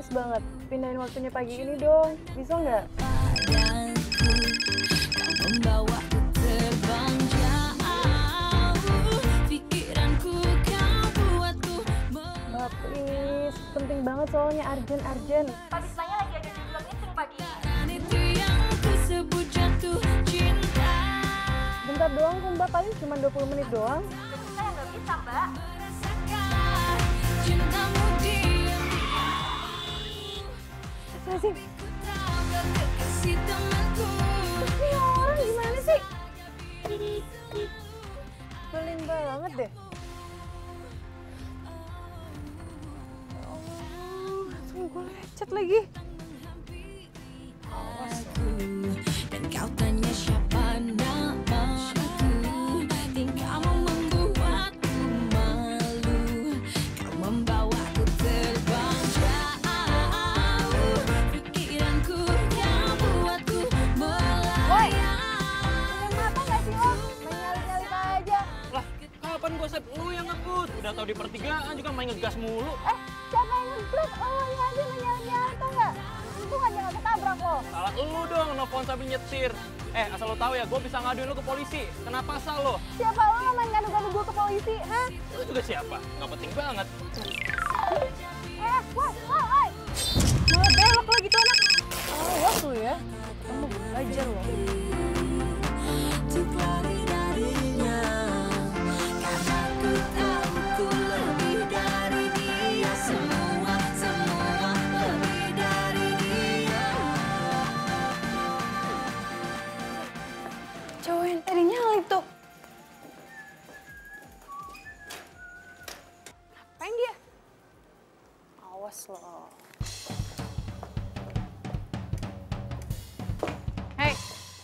please banget, pindahin waktunya pagi ini dong. Bisa nggak? Mbak, please. Penting banget soalnya, urgent. Pak Bismanya lagi ada di belakang itu pagi. Bentar doang kok Mbak, paling cuma 20 menit doang. Saya nggak bisa, Mbak. Sih. Ini orang gimana sih? Belin banget deh. Langsung gue lecet lagi. Awas. Dan kau tanya siapa namaku, tingkahmu membuatku malu. Kau membawaku terbang jauh, pikiranku yang buatku melayang. Punya mata nggak sih lo? Main nyalip-nyalip aja. Lah, kapan gue Sep? Lu yang ngebut. Udah tau di pertigaan juga main ngegas mulu. Siapa yang ngeblok? Oh, ini aja main nyalip-nyalip tau nggak? Untung aja nggak ketabrak lo. Salah lu dong, nelfon sambil nyetir. Asal lo tahu ya, gue bisa ngaduin lu ke polisi. Kenapa pasal lo? Siapa lo main ngadu-ngadu gue ke polisi, ha? Lu juga siapa? Nggak penting banget. Woi. Malah belok lagi tuh anak. Awas lu ya. Kamu belajar loh. Untuk lari darinya, karena ku tahu ku lebih dari dia. Semua lebih dari dia. Cowok yang tadi nyalip tuh. Ngapain dia? Awas loh. Hei.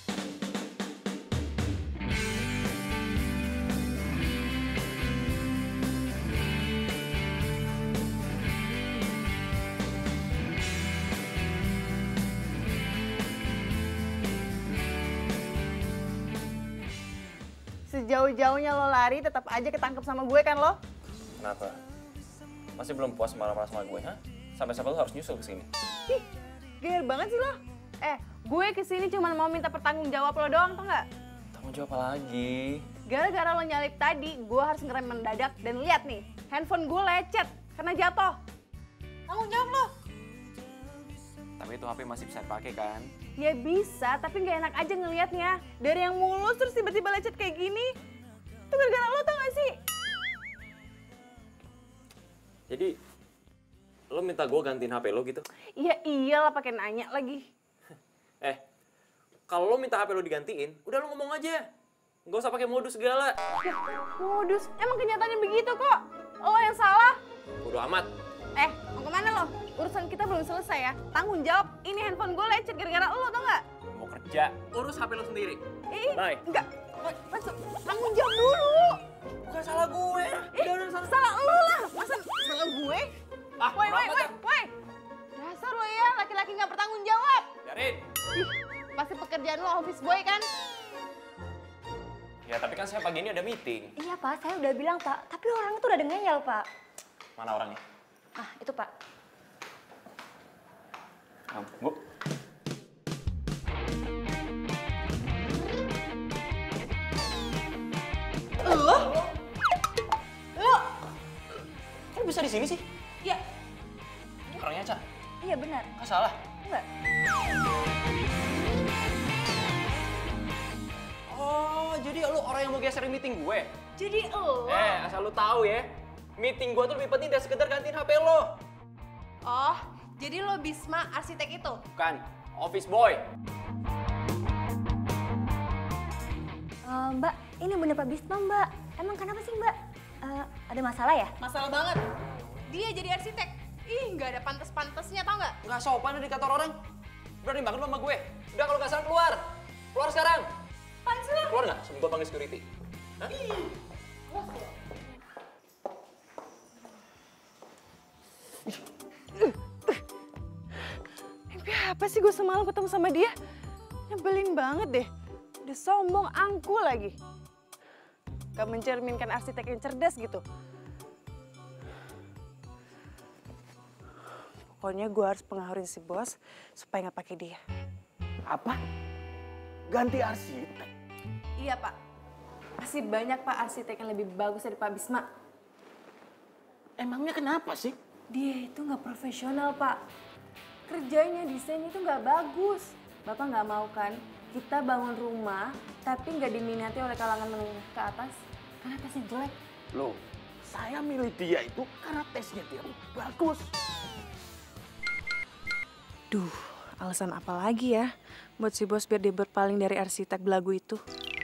Sejauh-jauhnya lo lari, tetap aja ketangkep sama gue kan lo? Kenapa? Masih belum puas marah-marah sama gue, ha? Sampai-sampai lu harus nyusul ke sini. Ih, gear banget sih lo. Gue kesini cuma mau minta pertanggung jawab lo doang, tau nggak? Tanggung jawab apa lagi? Gara-gara lo nyalip tadi, gue harus ngerem mendadak dan lihat nih, handphone gue lecet karena jatuh. Tanggung jawab lo. Tapi itu HP masih bisa dipakai kan? Ya bisa, tapi nggak enak aja ngelihatnya. Dari yang mulus terus tiba-tiba lecet kayak gini. Itu gara-gara lo tau gak sih? Jadi, lo minta gue gantiin HP lo gitu? Iya iyalah pakai nanya lagi. Kalau lo minta HP lo digantiin, udah lo ngomong aja. Nggak usah pakai modus segala. Modus, emang kenyataannya begitu kok. Lo yang salah. Bodo amat. Mau kemana lo? Urusan kita belum selesai ya. Tanggung jawab, ini handphone gue lecet gara-gara lo tau gak? Mau kerja, urus HP lo sendiri. Bye. Enggak. Masuk, tanggung jawab dulu. Bukan salah gue. Salah lo lah. Masa salah gue? Ah, Woi. berapa, Dasar lo ya, laki-laki nggak bertanggung jawab. Biarin. Pasti pekerjaan lo office boy kan? Ya, tapi kan saya pagi ini ada meeting. Iya, Pak. Saya udah bilang, Pak. Tapi orang itu udah ngeyel, Pak. Mana orangnya? Ah, itu, Pak. Bu. Lo? Kok bisa di sini sih? Ya, Ini orangnya, Ca. Iya, benar. Nggak salah. Enggak. Oh, jadi lu orang yang mau geserin meeting gue? jadi lo. Asal lu tahu ya. Meeting gue tuh lebih penting dari sekedar gantiin HP lo. Oh, jadi lo Bisma arsitek itu? Bukan, office boy. Mbak, ini bener Pak Bisma, Mbak. Emang kenapa sih, Mbak? Ada masalah ya? Masalah banget. Dia jadi arsitek. Ih, nggak ada pantas-pantasnya, tau nggak? Nggak sopan di kantor orang. Berani banget lu sama gue. Udah kalau nggak salah keluar. Keluar sekarang. Apaan sih lo? Keluar nggak? Sebelum gue panggil security. Hah? Mimpi apa sih gue semalam ketemu sama dia? Nyebelin banget deh. Udah sombong angku lagi. Gak mencerminkan arsitek yang cerdas gitu. Pokoknya gue harus pengaruhin si bos supaya nggak pakai dia. Apa? Ganti arsitek? Iya Pak. Masih banyak Pak arsitek yang lebih bagus dari Pak Bisma. Emangnya kenapa sih? Dia itu nggak profesional Pak. Kerjanya desain itu nggak bagus. Bapak nggak mau kan kita bangun rumah tapi nggak diminati oleh kalangan menengah ke atas karena tesnya jelek. Loh, saya milih dia itu karena tesnya dia bagus. Duh, alasan apa lagi ya buat si bos biar dia berpaling dari arsitek belagu itu?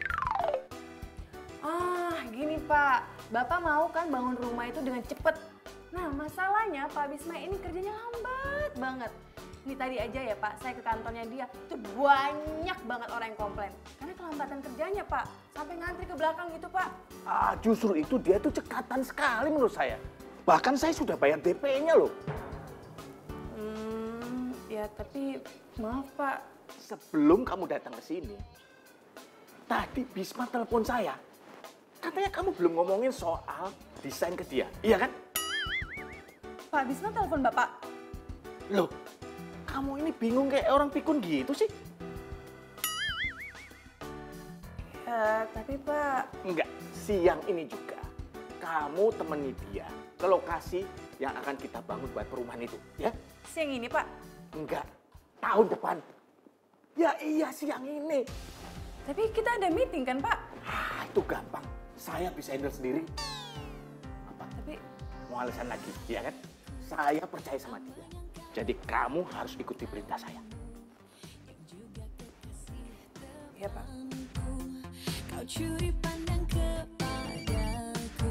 Gini Pak, Bapak mau kan bangun rumah itu dengan cepet. Nah masalahnya Pak Bisma ini kerjanya lambat banget. Ini tadi aja ya Pak, saya ke kantornya dia, itu banyak banget orang yang komplain. Karena kelambatan kerjanya Pak, sampai ngantri ke belakang gitu Pak. Justru itu dia tuh cekatan sekali menurut saya. Bahkan saya sudah bayar DP-nya loh. Ya tapi maaf Pak. Sebelum kamu datang ke sini, tadi Bisma telepon saya. Katanya kamu belum ngomongin soal desain ke dia, iya kan? Pak Bisma telepon Bapak. Loh, kamu ini bingung kayak orang pikun gitu sih? Ya tapi Pak. Enggak, siang ini juga kamu temani dia ke lokasi yang akan kita bangun buat perumahan itu, ya? Siang ini Pak. Enggak, tahun depan. Ya iya siang ini. Tapi kita ada meeting kan Pak? Itu gampang. Saya bisa handle sendiri. Apa? Tapi Mau alasan lagi, ya kan? Saya percaya sama dia. Jadi kamu harus ikuti perintah saya. ya Pak. Kau curi pandang kepadaku.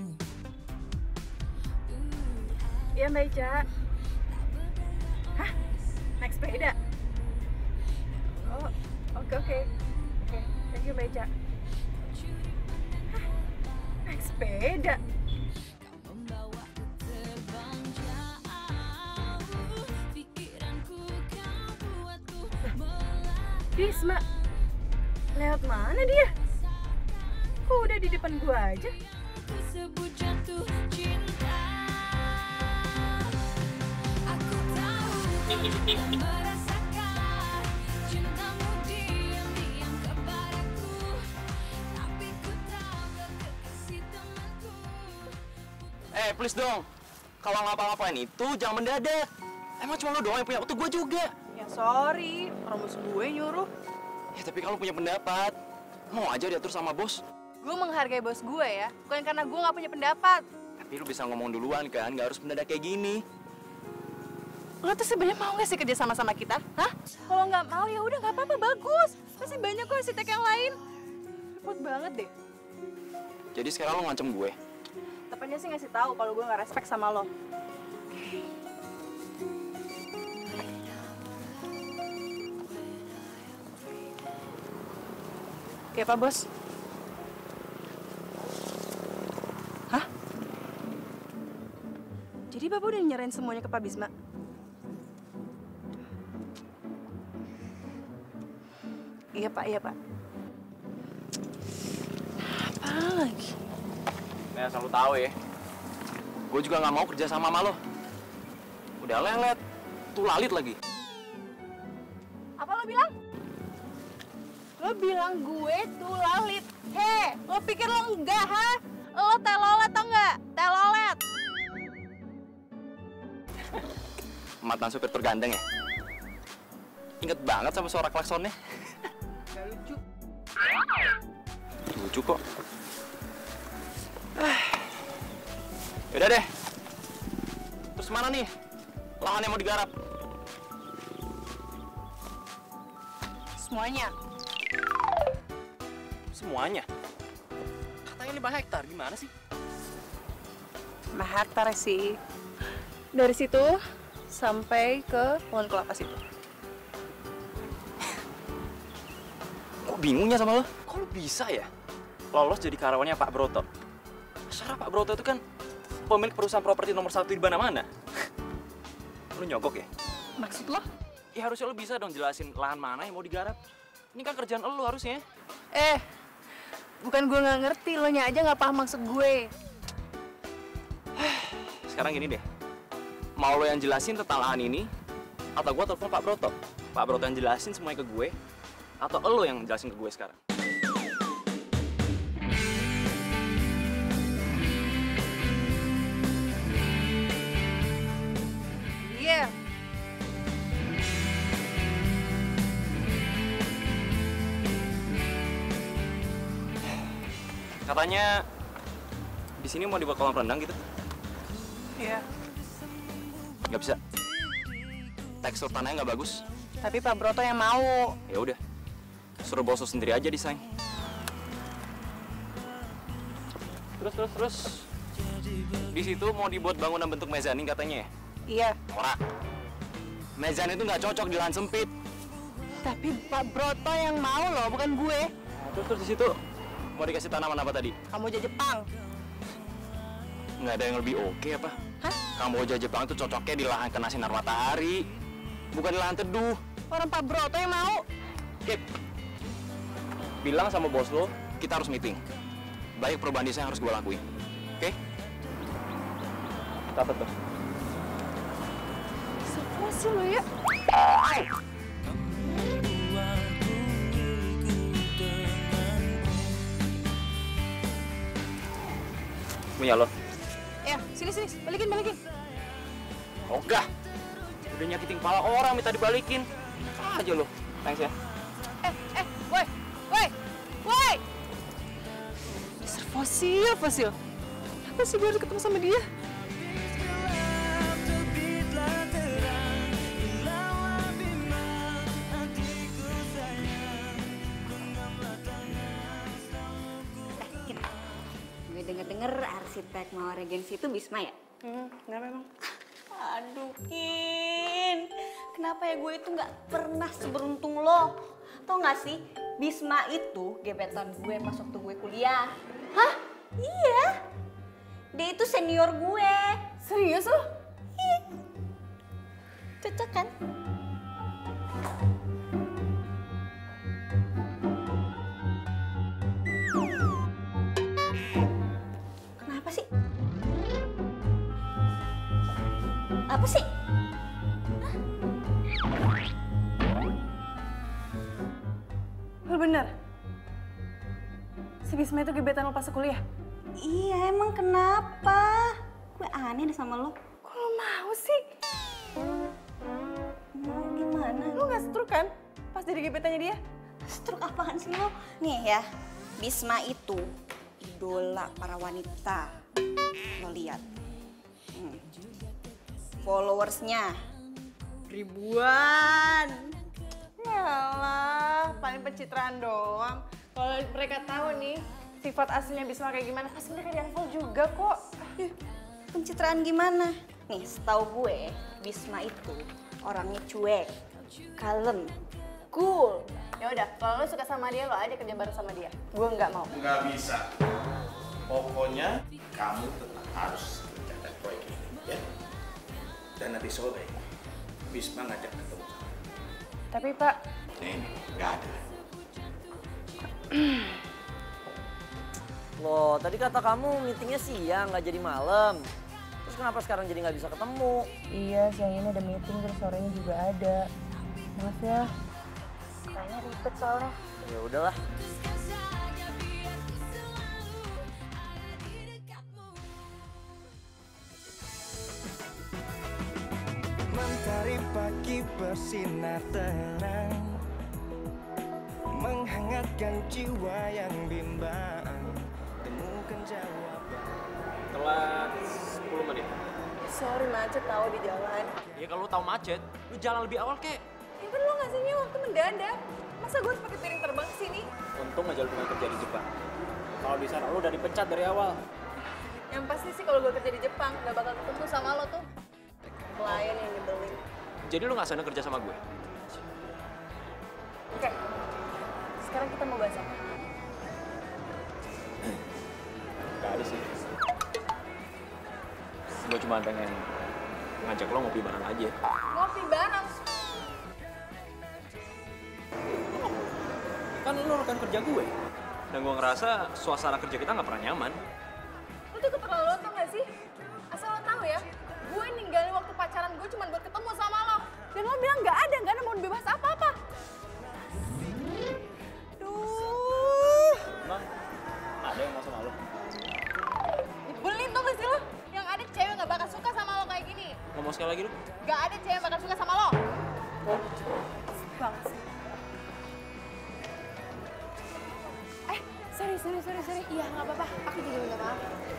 Iya Mbak Ica. Hah? Naik sepeda? Oh, oke. Oke, thank you Mbak Ica. Hah? Naik sepeda? Membawaku terbang jauh. Pikiranku kau buatku melaju. Bisma, lewat mana dia? Kok udah di depan gua aja? Ku sebut jatuh cinta. Aku tahu kau merasakan cintamu diam-diam kepadaku. Tapi ku tahu kekasih temanku. Please dong. Kalau ngapa-ngapain itu jangan mendadak. Emang cuma lo doang yang punya waktu, gue juga. Ya sorry, orang bos gue nyuruh. Ya tapi kalau punya pendapat, mau aja diatur sama bos. Gue menghargai bos gue ya, bukan karena gue nggak punya pendapat. Tapi lu bisa ngomong duluan kan, nggak harus mendadak kayak gini. Lo tuh sebenarnya mau gak sih kerja sama-sama kita? Hah? Kalau nggak mau ya udah nggak apa-apa, bagus. Masih banyak kok arsitek yang lain. Repot banget deh. Jadi sekarang lo ngancem gue. Tepatnya sih ngasih tahu kalau gue nggak respect sama lo. Ya Pak Bos. Hah? Jadi Bapak udah nyerahin semuanya ke Pak Bisma? Iya Pak, iya Pak. Apa lagi? Nih asal lo tahu ya, gue juga nggak mau kerja sama lo. Udah lelet, tuh lalit lagi. Apa lo bilang? Lo bilang gue tuh lalit. Heh, lo pikir lo enggak, ha? Lo telolet atau enggak? Telolet. Mantan supir tergandeng ya? Ingat banget sama suara klaksonnya. Gak lucu. Lucu kok. Yaudah deh. Terus mana nih lahan yang mau digarap? Semuanya. Semuanya? Katanya 5 hektar, gimana sih? 5 hektar sih. Dari situ sampai ke pohon kelapa situ. Kok bingung ya sama lo? Kok lo bisa ya lolos jadi karyawannya Pak Broto? Secara Pak Broto itu kan pemilik perusahaan properti nomor 1 di mana-mana. Lo nyogok ya? Maksud lo? Ya harusnya lo bisa dong jelasin lahan mana yang mau digarap. Ini kan kerjaan lo harusnya. Bukan gue nggak ngerti, lo nya aja nggak paham maksud gue. Sekarang gini deh, Mau lo yang jelasin tentang lahan ini, atau gue telepon Pak Broto? Pak Broto yang jelasin semuanya ke gue, atau lo yang jelasin ke gue sekarang? Iya. Katanya di sini mau dibuat kolam renang gitu. Iya. Nggak bisa. Tekstur tanahnya nggak bagus. Tapi Pak Broto yang mau. Ya udah, suruh bos lo sendiri aja desain. Terus. Di situ mau dibuat bangunan bentuk mezanin katanya ya? Iya. Ora. Mezanin itu nggak cocok di lahan sempit. Tapi Pak Broto yang mau loh, bukan gue. Terus di situ mau dikasih tanaman apa tadi? Kamboja Jepang. Nggak ada yang lebih oke apa? Hah? Kamboja Jepang itu cocoknya di lahan kena sinar matahari, bukan di lahan teduh. Orang Pak Broto yang mau. Kip, bilang sama bos lo, kita harus meeting. Banyak perubahan desain yang harus gue lakuin. Oke? Catat tuh. Siapa sih lo ya? Punya lo. Ya, sini, balikin. Ogah. Udah nyakitin kepala orang minta dibalikin. Aja lo. Thanks ya. Woi! Dasar fosil. Apa sih gue harus ketemu sama dia? Gue denger-denger arsitek mau regensi itu Bisma ya? Kenapa emang? Aduh, Kin. Kenapa ya gue itu nggak pernah seberuntung lo? Tau nggak sih, Bisma itu gebetan gue pas waktu gue kuliah. Hah? Iya. Dia itu senior gue. Serius lo? Iya. Cocok kan? Kenapa sih? Apa sih? Lo bener? Si Bisma itu gebetan lo pas kuliah? Iya, emang kenapa? Gue aneh deh sama lo. Kok lo mau sih? Mau gimana? Lo gak setruk kan? Pas jadi gebetannya dia? Stroke apaan sih lo? Nih ya, Bisma itu idola para wanita. Lo lihat. Followersnya ribuan. Yalah, paling pencitraan doang. Kalau mereka tahu nih, sifat aslinya Bisma kayak gimana, pasti mereka di-unfollow juga kok. Pencitraan gimana? Nih, setahu gue, Bisma itu orangnya cuek, kalem, cool. Ya udah, kalau lo suka sama dia, lo aja kerja bareng sama dia. Gue nggak mau. Nggak bisa. Pokoknya kamu tetap harus mencatat proyek ini, ya. Dan nanti sore, Bisma ngajak ketemu sama. Tapi Pak, Nih, nggak ada. Loh, tadi kata kamu meetingnya siang, nggak jadi malam. Terus kenapa sekarang jadi nggak bisa ketemu? iya siang ini ada meeting, terus sorenya juga ada. Maaf ya. Kayaknya ribet soalnya. Ya udahlah. Mentari pagi bersinar terang, menghangatkan jiwa yang bimbang, temukan jawaban. Telat 10 menit. Sorry macet tahu di jalan. Ya kalau lu tahu macet, lu jalan lebih awal kek. Ya kan lo ngasihnya waktu mendadak. Masa gue harus pakai piring terbang ke sini? Untung aja lu pernah kerja di Jepang. Kalau di sana lu udah dipecat dari awal. Yang pasti sih kalau gue kerja di Jepang, gak bakal ketemu sama lo tuh. Klien yang nyebelin. Jadi lu nggak seneng kerja sama gue? Oke, sekarang kita mau bahas apa? Gak ada sih. Gue cuma pengen ngajak lo ngopi bareng aja. Ngopi bareng. Kan lo rekan kerja gue. Dan gue ngerasa suasana kerja kita nggak pernah nyaman. Lo tuh keterlaluan tau gak sih? Asal lo tahu ya, gue nih ninggalin waktu pacaran gue cuma buat ketemu sama lo. Dan lo bilang nggak ada mau bebas apa-apa. Duh. Emang ada yang mau sama lo? Nyebelin tuh gak sih lo? Yang ada cewek gak bakal suka sama lo kayak gini. Ngomong sekali lagi lu? Gak ada cewek yang bakal suka sama lo. Banget sih. Sorry. Iya gak apa-apa, aku juga minta maaf.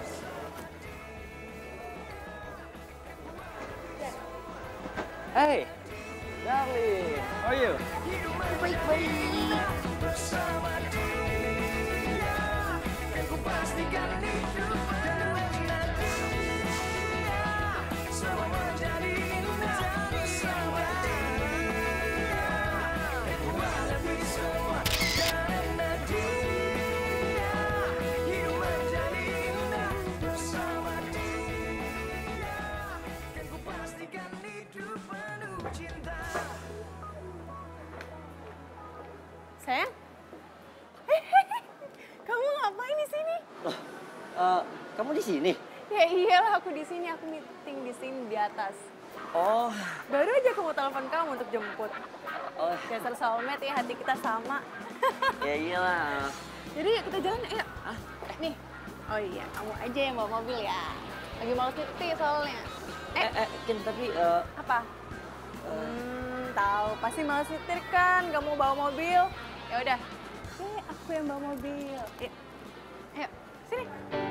Hey, darling, how are you? Baik-baik. bersama dia, kan ku pastikan hidup dengan dia, semua menjadi indah bersama dia, kan ku hadapi semua karena dia, hidup menjadi indah bersama dia, kan ku pastikan hidup penuh cinta. Sayang? Kamu ngapain di sini? Kamu di sini? Ya iyalah aku di sini, aku meeting di sini di atas. Oh, Baru aja aku mau telepon kamu untuk jemput. oh, Dasar soulmate ya, hati kita sama. ya iyalah. Jadi yuk kita jalan, ayo. Nih. Oh iya, kamu aja yang bawa mobil ya. Lagi males cuti soalnya. Kin, tapi Apa? Tahu, pasti males nyetir kan, gak mau bawa mobil. Ya udah. Aku yang bawa mobil. Ayo, sini.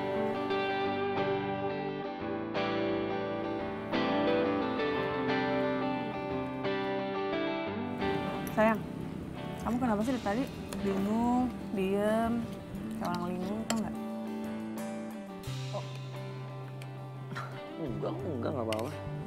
Sayang, kamu kenapa sih dari tadi bingung, diem, kayak orang linglung, tau nggak? enggak apa-apa.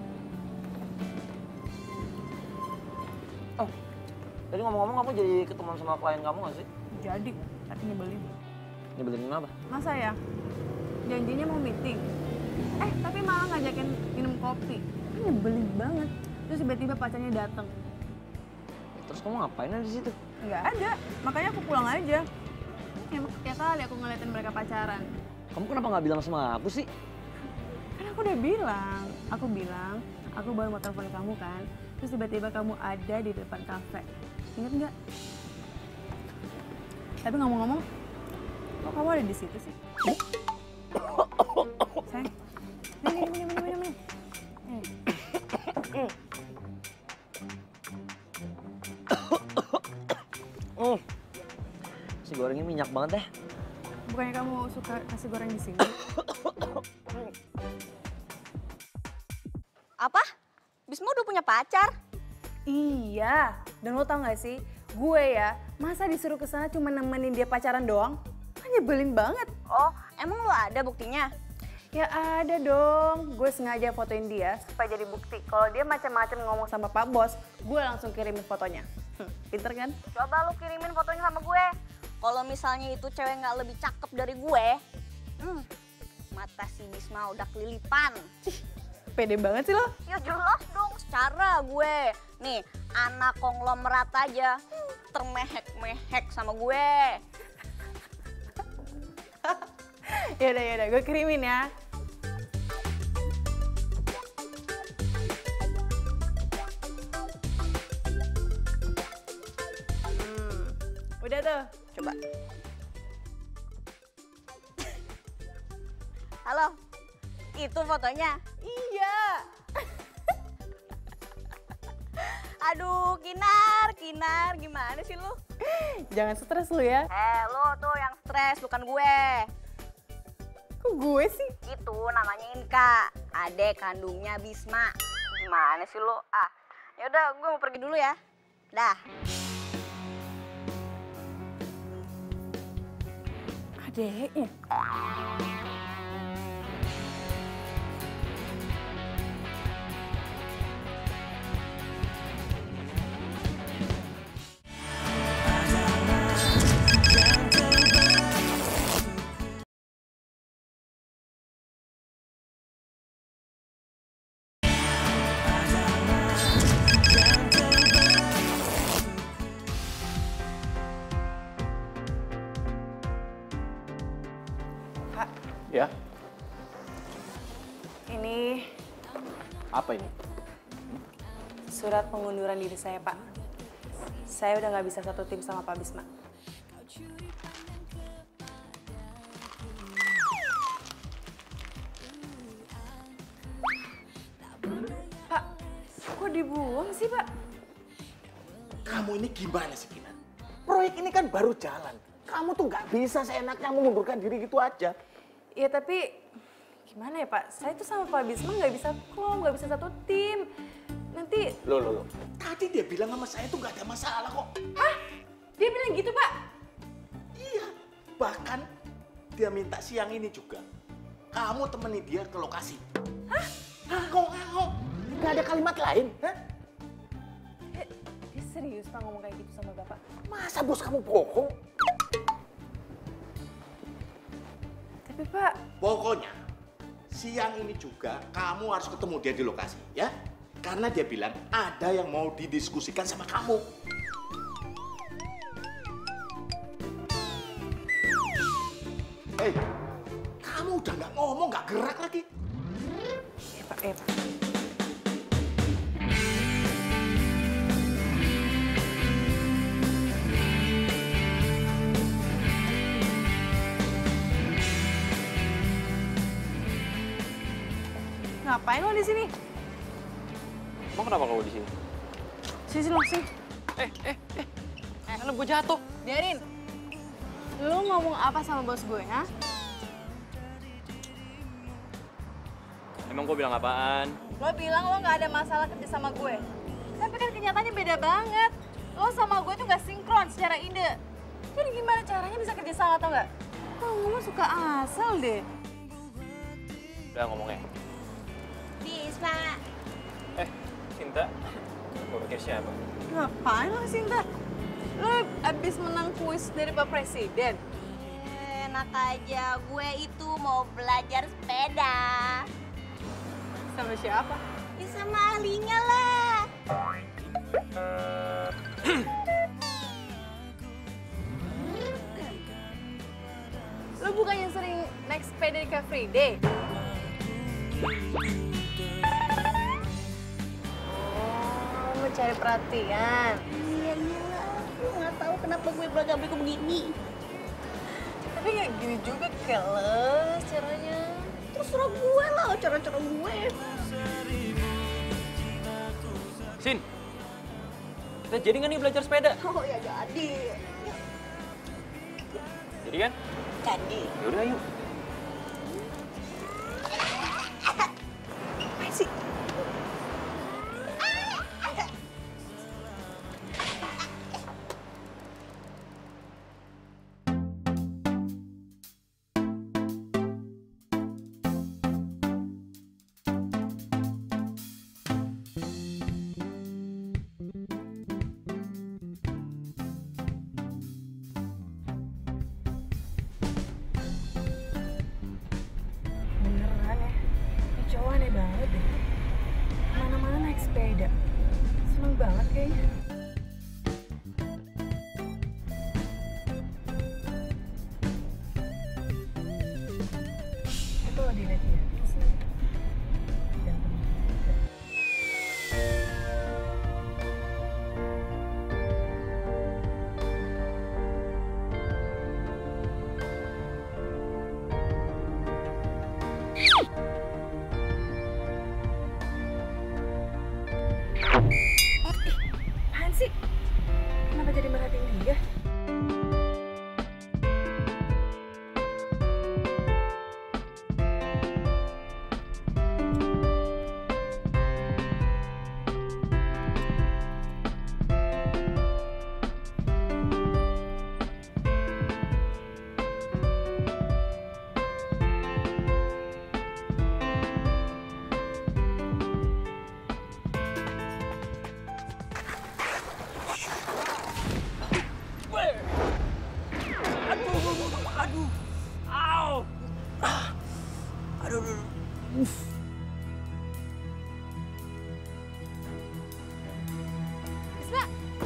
Oh, tadi ngomong-ngomong kamu jadi ketemuan sama klien kamu gak sih? Jadi, tapi nyebelin. Nyebelin kenapa? Masa ya? Janjinya mau meeting. Tapi malah ngajakin minum kopi. Kan nyebelin banget. Terus tiba-tiba pacarnya datang. Terus kamu ngapain di situ? Nggak ada, makanya aku pulang aja. Ya kali aku ngeliatin mereka pacaran. Kamu kenapa nggak bilang sama aku sih? Kan aku udah bilang. Aku bilang, aku baru mau telepon kamu kan. Terus tiba-tiba kamu ada di depan kafe. Ingat nggak? Tapi ngomong-ngomong, kok kamu ada di situ sih? Sayang, minum. Si gorengnya minyak banget deh. Bukannya kamu suka nasi goreng di sini? Apa? Bisma udah punya pacar? Iya, dan lo tau gak sih, gue ya, masa disuruh ke sana cuma nemenin dia pacaran doang? Kan nyebelin banget. Oh, emang lu ada buktinya? Ya ada dong, gue sengaja fotoin dia supaya jadi bukti. Kalau dia macam-macam ngomong sama Pak Bos, gue langsung kirimin fotonya. Pinter kan? Coba lu kirimin fotonya sama gue. Kalau misalnya itu cewek nggak lebih cakep dari gue, mata si Bisma udah kelilipan. Pede banget sih lo. Ya jelas dong, secara gue. Nih, anak konglomerat aja termehek-mehek sama gue. Yaudah, gue kirimin ya. Udah tuh. Coba. Halo, itu fotonya. Iya. Aduh, Kinar, gimana sih lu? Jangan stres lu ya. Lu tuh yang stres, bukan gue. Kok gue sih? Itu namanya Inka, adek kandungnya Bisma. Gimana sih lu? Yaudah, gue mau pergi dulu ya. Dah. Adeknya. Ya, Ini Apa ini? Surat pengunduran diri saya, Pak. Saya udah nggak bisa satu tim sama Pak Bisma. Pak, kok dibuang sih, Pak? Kamu ini gimana sih, Kinar? Proyek ini kan baru jalan. Kamu tuh nggak bisa seenaknya mengundurkan diri gitu aja. Iya, tapi gimana ya, Pak? Saya tuh sama Pak Bisma nggak bisa klop, nggak bisa satu tim. Nanti... Loh. Tadi dia bilang sama saya tuh nggak ada masalah kok. Hah? Dia bilang gitu, Pak? Iya, bahkan dia minta siang ini juga. Kamu temani dia ke lokasi. Hah? Ngomong. Nggak ada kalimat lain, hah? Dia serius, Pak, ngomong kayak gitu sama Bapak? Masa bos kamu bohong? Tapi, Pak... Pokoknya, siang ini juga kamu harus ketemu dia di lokasi, ya? Karena dia bilang ada yang mau didiskusikan sama kamu. Hei, kamu udah nggak ngomong, nggak gerak lagi. Iya, Pak, Pak. Ngapain lo di sini? Emang kenapa kamu di sini? Sini langsung. Karena gue jatuh. Biarin. Lu ngomong apa sama bos gue, ha? Emang gue bilang apaan? Lo bilang lo nggak ada masalah kerja sama gue. Tapi kan kenyataannya beda banget. Lo sama gue tuh nggak sinkron secara ide. Jadi gimana caranya bisa kerja sama atau nggak? Kok ngomong suka asal deh. Udah ngomongnya. Bisma. Sinta, gue pikir siapa? Ngapain lo Sinta? Lo abis menang kuis dari Pak Presiden. Enak aja, gue itu mau belajar sepeda. Sama siapa? Ya sama ahlinya lah. Lo bukannya sering naik sepeda di Car Free Day? Oh, mau cari perhatian. Iya, gue nggak tahu kenapa gue belaga-belaga begini. Tapi nggak gini juga keles caranya. Terserah gue lah, cara-cara gue. Sin, kita jadi nggak nih belajar sepeda? Oh ya jadi. Jadi kan? Jadi. Yaudah yuk. Apa sih? Beneran ya, ini cowok aneh banget deh. Mana-mana naik sepeda. Seneng banget kayaknya. Itu lo dilihat dia. Ganteng juga. Apaan sih? Kenapa jadi merhatiin dia? Bisma!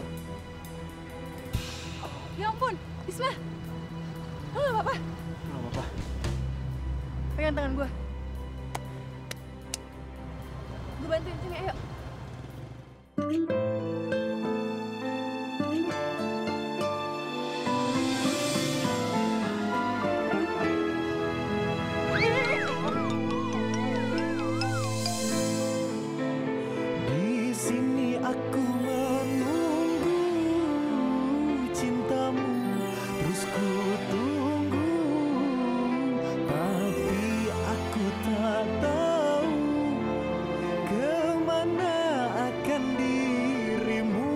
Ya ampun, Bisma! Lo gak apa-apa? Nggak apa-apa. Pegang tangan gue. Gue bantu Di sini aku menunggu cintamu, terus ku tunggu, tapi aku tak tahu kemana akan dirimu.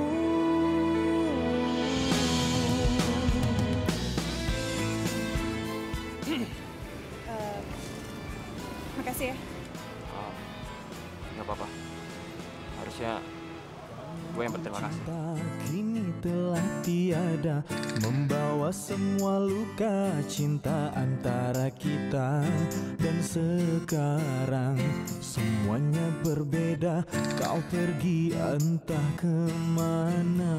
Makasih ya. Nggak apa-apa. Harusnya gue yang berterima kasih. Cinta kini telah tiada, membawa semua luka cinta antara kita. Dan sekarang semuanya berbeda, kau pergi entah kemana.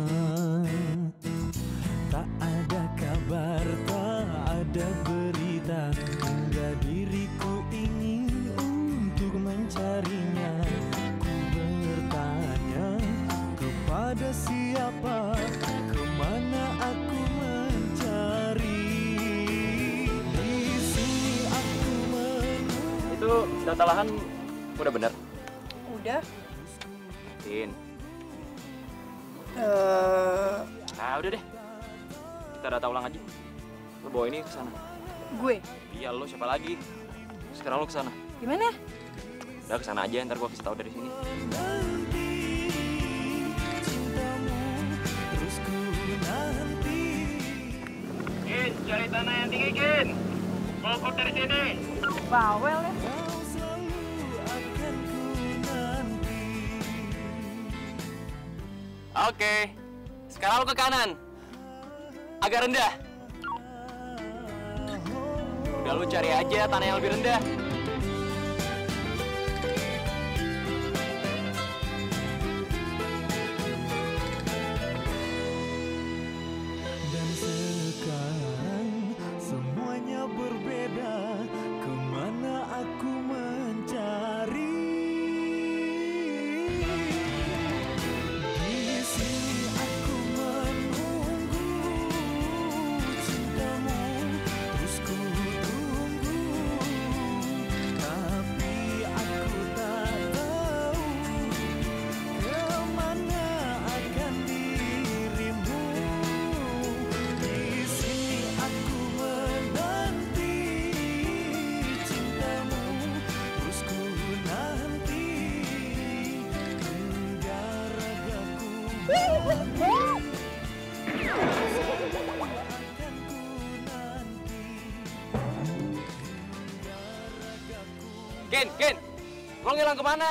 Tak ada kabar, tak ada berita, hingga diriku ingin untuk mencarinya. Ku bertanya kepada siapa, kemana aku mencari. Di sini aku menunggu. Itu data lahan udah bener? Udah. Tin. Nah udah deh. Kita data ulang aja. Lo bawa ini ke sana. Gue. Iya lo siapa lagi? Sekarang lo ke sana. Gimana? Udah ke sana aja, ntar gua kasih tahu dari sini. Nanti cintamu terus ku nanti. Gin, cari tanah yang tinggi, Gin. Pokok dari sini. Bawel ya. Kau selalu akan ku nanti. Oke. Sekarang lo ke kanan. Agak rendah. Udah lu cari aja tanah yang lebih rendah. Dan sekarang semuanya berbeda, kemana aku mencari. Di sini aku menunggu cintamu, terus ku tunggu, tapi aku tak tahu kemana akan dirimu. Di sini aku menanti cintamu, terus ku nanti hingga ragaku akan ku nanti. Gin, lo ngilang kemana?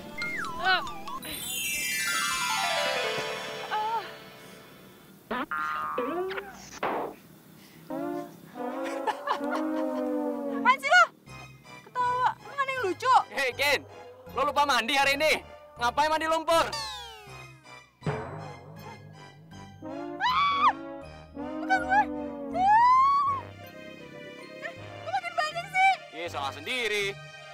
Apaan sih lo? Ketawa. Emang ada yang lucu? Hei, Gin, lo lupa mandi hari ini? Ngapain mandi lumpur? Bukan gue. Kok makin banyak sih? Iya, salah sendiri.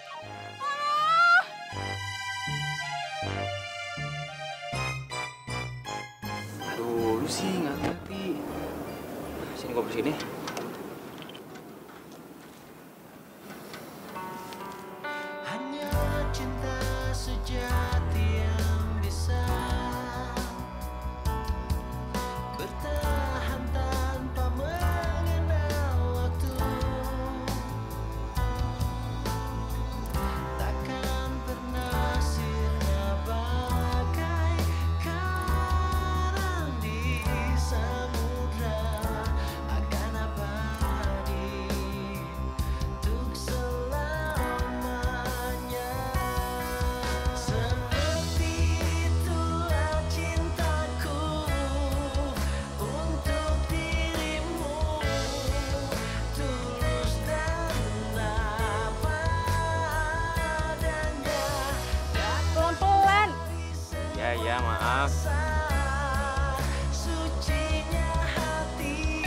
Aduh, lu sih nggak ngerti. Sini gue bersini. Hanya cinta sejati yang bisa bertahan tanpa mengenal waktu. Takkan pernah sirna bagai karang di samudra, akan abadi untuk selamanya. Seperti itulah cintaku untuk dirimu, tulus dan apa adanya. Pelan-pelan. Ya, maaf. Sucinya hati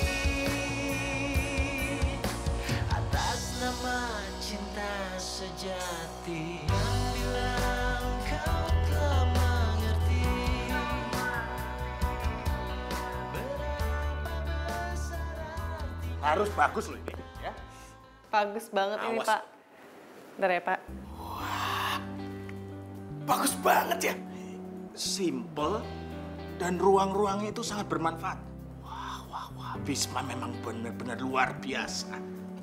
atas nama cinta sejati. Bila engkau telah mengerti, Harus bagus loh ini, ya. Bagus banget ini, Awas. Pak. Bentar ya, Pak. Bagus banget ya. Simple dan ruang-ruangnya itu sangat bermanfaat. Wah, Bisma memang benar-benar luar biasa.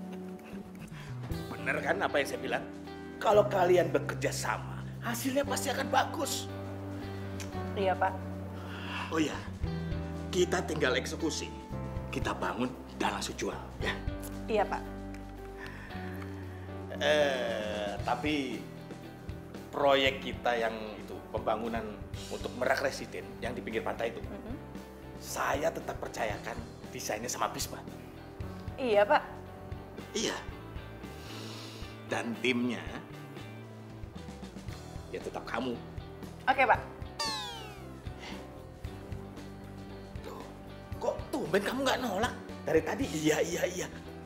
Bener kan apa yang saya bilang? Kalau kalian bekerja sama, hasilnya pasti akan bagus. Iya, Pak. Oh ya, kita tinggal eksekusi. Kita bangun dan langsung jual, ya. Iya, Pak. Tapi proyek kita yang itu pembangunan untuk Merak Residen yang di pinggir pantai itu, saya tetap percayakan desainnya sama Bisma. Iya, Pak. Iya. Dan timnya ya tetap kamu. Oke, Pak. Loh, kok tumben kamu nggak nolak? Dari tadi iya.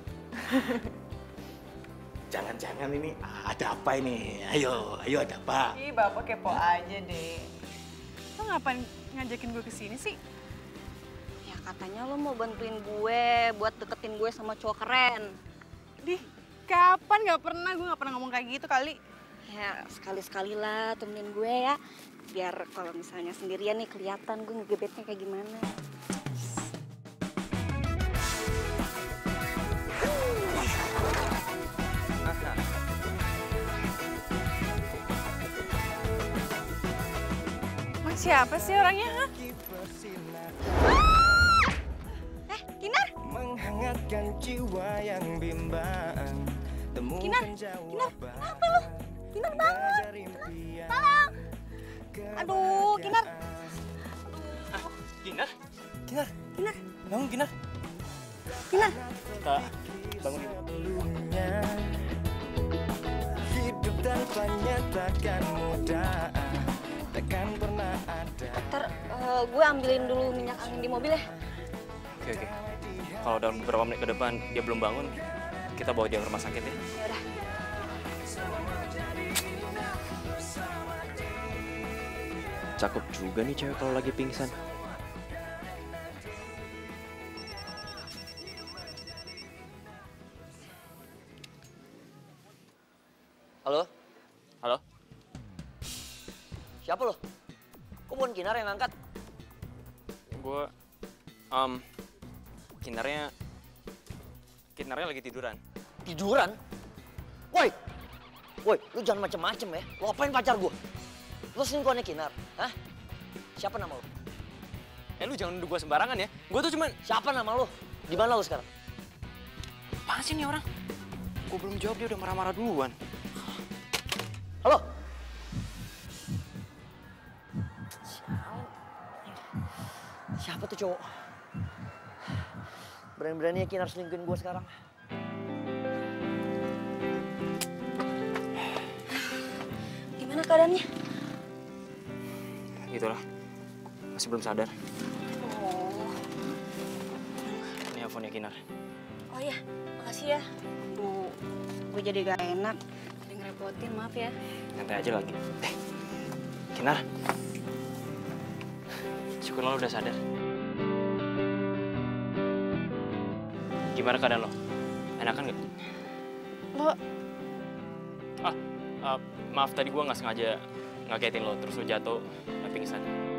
Jangan-jangan ini ada apa ini? Ayo ada apa? Ih, Bapak kepo aja deh. Lo ngapain ngajakin gue kesini sih? Ya katanya lo mau bantuin gue buat deketin gue sama cowok keren. Dih, kapan gak pernah? Gue gak pernah ngomong kayak gitu kali. Ya sekali-sekali lah temenin gue ya. Biar kalau misalnya sendirian nih kelihatan gue ngegebetnya kayak gimana. Mas siapa sih orangnya? Hah? Kinar? Menghangatkan jiwa yang bimbang. Kinar, kenapa lo? Kinar bangun. Tolong. Aduh, Kinar. Kinar? Kinar. Bangun, Kinar. Kinar. Kak, bangun. Hidup tanpanya takkan mudah, takkan pernah ada. Ntar gue ambilin dulu minyak angin di mobil ya. Oke. Kalau dalam beberapa menit ke depan dia belum bangun, kita bawa dia ke rumah sakit ya. Yaudah. Cakep juga nih cewek kalau lagi pingsan. Halo? Halo? Siapa lo? Kok bukan Kinar yang ngangkat? Gue, Kinarnya lagi tiduran. Tiduran? Woi! Woi, lu jangan macem-macem ya. Lu apain pacar gua? Lu selingkuhannya Kinar? Hah? Siapa nama lu? Lu jangan nuduh gue sembarangan ya. Gue tuh cuman... Siapa nama lu? Di mana lu sekarang? Apaan sih nih orang? Gue belum jawab dia udah marah-marah duluan. Halo? Siapa tuh cowok? Berani-beraninya Kinar selingkuhin gua sekarang. Gimana keadaannya? Gitulah. Masih belum sadar. Oh. Ini handphonenya Kinar. Oh iya, makasih ya. Aduh, gue jadi gak enak. Jadi ngerepotin, maaf ya. Nanti aja lagi. Kinar. Syukurlah lo udah sadar. Gimana keadaan lo? Enakan nggak? Lo, Maaf tadi gue nggak sengaja ngagetin lo, terus lo jatuh dan pingsan.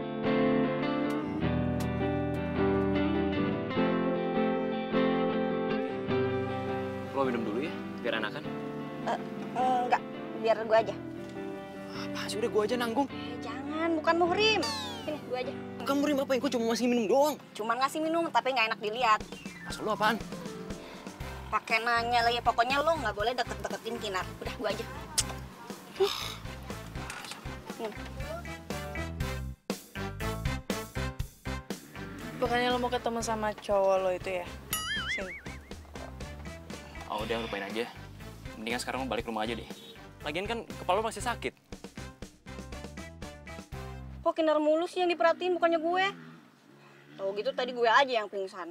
Lo minum dulu ya, biar enakan. Enggak, biar gue aja. Apa sih, udah gue aja nanggung. Jangan, bukan muhrim. Sini, gue aja. Kamu rim apa? Gue cuma masih minum doang. Cuman ngasih minum, tapi nggak enak dilihat. Maksud lo apaan? Pakai nanya lagi, pokoknya lo nggak boleh deket-deketin Kinar. Udah, gue aja. bukannya lo mau ketemu sama cowok lo itu ya? Sini. Oh udah, lupain aja. Mendingan sekarang lo balik rumah aja deh. Lagian kan kepala lo masih sakit. Kok Kinar mulu sih yang diperhatiin, bukannya gue? Tau gitu tadi gue aja yang pingsan.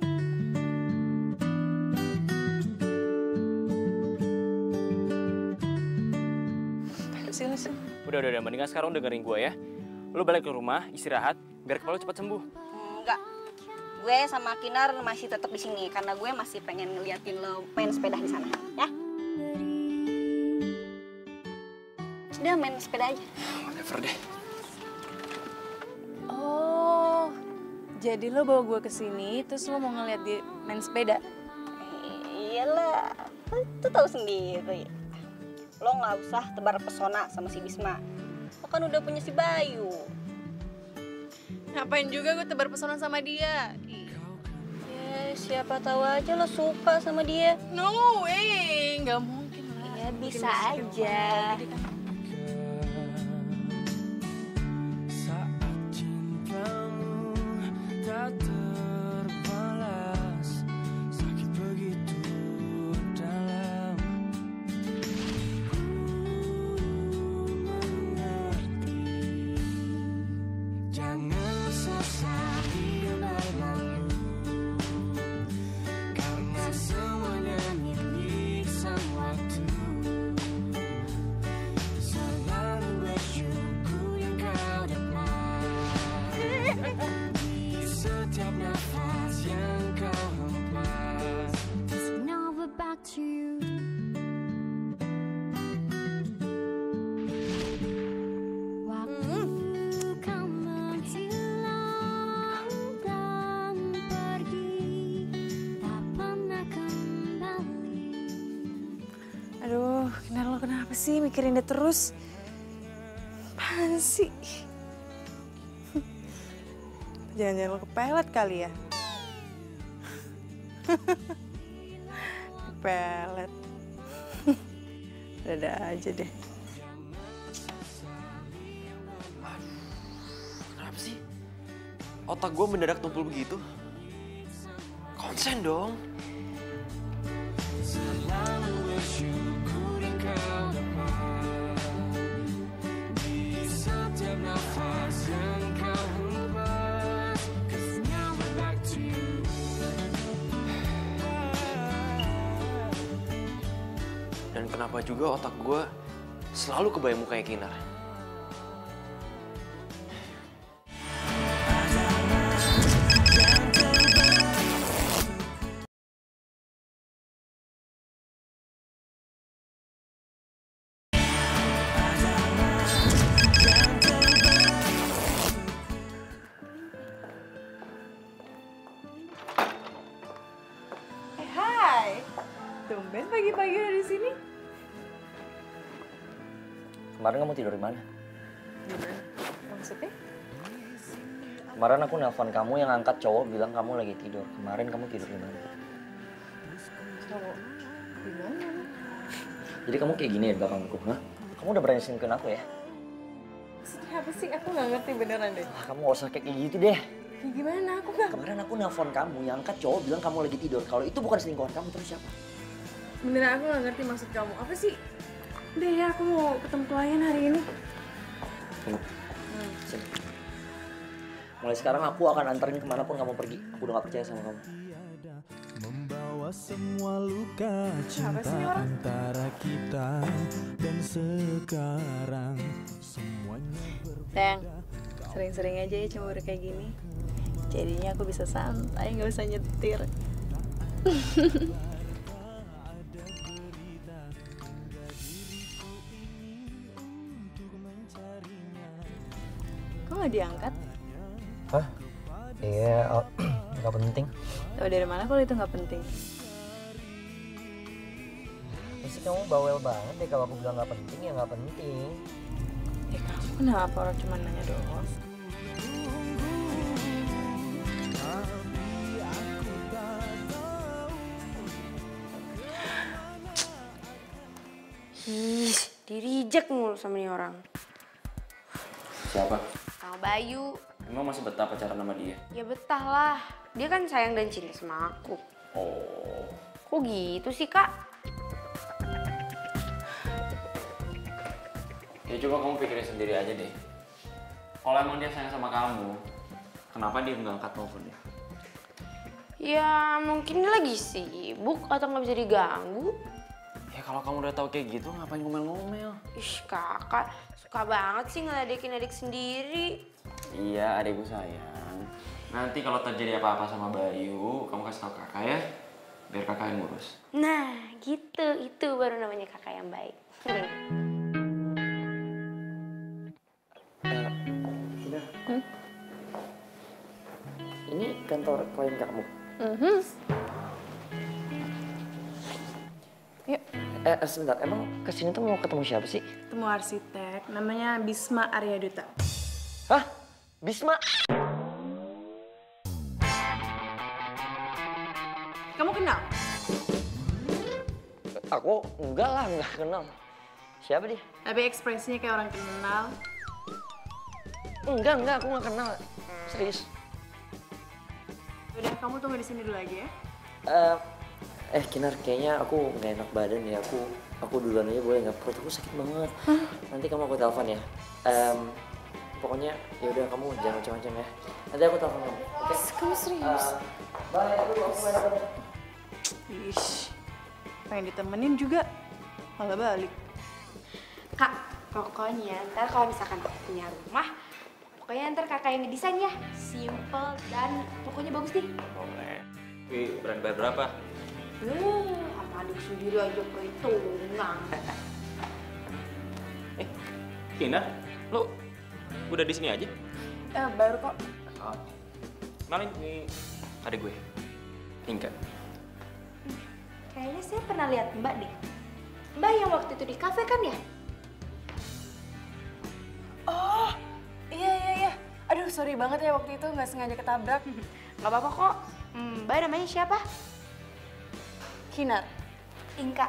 Sini. Udah, mendingan sekarang dengerin gue ya. Lo balik ke rumah, istirahat, biar kepala lo cepat sembuh. Enggak, gue sama Kinar masih tetap di sini karena gue masih pengen ngeliatin lo main sepeda di sana, ya? Sudah main sepeda aja. Whatever deh. Oh, jadi lo bawa gue ke sini, terus lo mau ngeliat dia main sepeda? Iyalah, lo tahu sendiri. Lo nggak usah tebar pesona sama si Bisma. Lo kan udah punya si Bayu. Ngapain juga gue tebar pesona sama dia? Ya, siapa tahu aja lo suka sama dia. No way, nggak mungkin lah. Ya bisa Mungkin aja. lagi kan. Saat cintamu tak terbalas, sakit begitu dalam. Ku mengerti, jangan sesali yang berlalu, karena semuanya milik sang waktu. Selalu bersyukur yang kau dapat di setiap nafas yang kau hempas. Never back to you. Waktu kau menghilang dan pergi, tak pernah kembali. Aduh, Kinar lo kenapa sih mikirin dia terus? Apaan sih? Jangan-jangan lo kepelet kali ya? Kepelet. Ada aja deh. Kenapa sih? Otak gue mendadak tumpul begitu? Konsen dong. Selalu bersyukur yang kau dapat di setiap nafas yang kau hempas. 'Cause now we're back to you. Dan kenapa juga otak gue selalu kebayang mukanya Kinar? Hai, tumben pagi-pagi udah di sini. Kemarin kamu tidur di mana? Gimana? Maksudnya? Kemarin aku nelpon kamu yang angkat cowok bilang kamu lagi tidur. Kemarin kamu tidur di mana? Cowok di mana? Jadi kamu kayak gini ya di belakangku, hah? Kamu udah berani selingkuhin aku ya? Maksudnya apa sih? Aku nggak ngerti beneran deh. Ah, kamu gak usah kayak gitu deh. Kayak gimana? Aku nggak. Kemarin aku nelpon kamu yang angkat cowok bilang kamu lagi tidur. Kalau itu bukan selingkuhan kamu, terus siapa? Beneran aku nggak ngerti maksud kamu. Apa sih? Udah ya, aku mau ketemu klien hari ini. Tunggu. Sini. Mulai sekarang aku akan anterin kemanapun kamu pergi. Aku udah gak percaya sama kamu. Membawa semua luka Siapa cinta sih ini orang? antara kita dan sekarang semuanya Sayang, sering-sering aja ya cemburu kayak gini. Jadinya aku bisa santai, nggak usah nyetir. Kok nggak diangkat? Hah? Iya, gak penting. Tahu dari mana kalau itu nggak penting? Pasti kamu bawel banget deh kalau aku bilang gak penting ya gak penting. Kamu kenapa orang cuma nanya doang? Ih, di-reject mulu sama nih orang. Siapa? Sama Bayu. Emang masih betah pacaran sama dia? Ya betah lah. Dia kan sayang dan cinta sama aku. Oh. Kok gitu sih, Kak? Ya coba kamu pikirin sendiri aja deh. Kalau emang dia sayang sama kamu, kenapa dia nggak angkat teleponnya? Ya mungkin dia lagi sibuk atau nggak bisa diganggu. Ya kalau kamu udah tahu kayak gitu, ngapain ngomel-ngomel? Ih, kakak suka banget sih ngeledekin adik sendiri. Iya, adikku sayang. Nanti kalau terjadi apa-apa sama Bayu, kamu kasih tahu kakak ya, biar kakak yang ngurus. Nah, gitu. Itu baru namanya kakak yang baik. Ini kantor klien kamu? Yuk. Sebentar, emang kesini tuh mau ketemu siapa sih? Ketemu arsitek, namanya Bisma Aryaduta. Hah? Bisma? Kamu kenal? Aku enggak lah, enggak kenal. Siapa dia? Tapi ekspresinya kayak orang kenal. Enggak, aku nggak kenal. Serius. Udah, kamu tunggu di sini dulu aja ya. Kinar, kayaknya aku nggak enak badan ya. Aku duluan aja boleh nggak? Perut aku sakit banget. Nanti kamu aku telepon ya. Pokoknya ya udah kamu jangan macam-macam ya. Nanti aku telepon kamu. Oke? Kamu serius? Bye. Aku enak badan. Ish, pengen ditemenin juga, malah balik. Kak, pokoknya ntar kalau misalkan aku punya rumah, pokoknya ntar kakak yang ngedesain ya. Simple dan pokoknya bagus deh. Boleh. Wih, berani bayar berapa? Sama adik sendiri aja perhitungan. Kinar, lo udah di sini aja? Baru kok. Kenalin, ini adik gue, Inka. Kayaknya saya pernah lihat Mbak deh. Mbak yang waktu itu di kafe kan ya? Oh, iya. Aduh, sorry banget ya waktu itu nggak sengaja ketabrak. Gak apa-apa kok. Mbak namanya siapa? Kinar. Inka.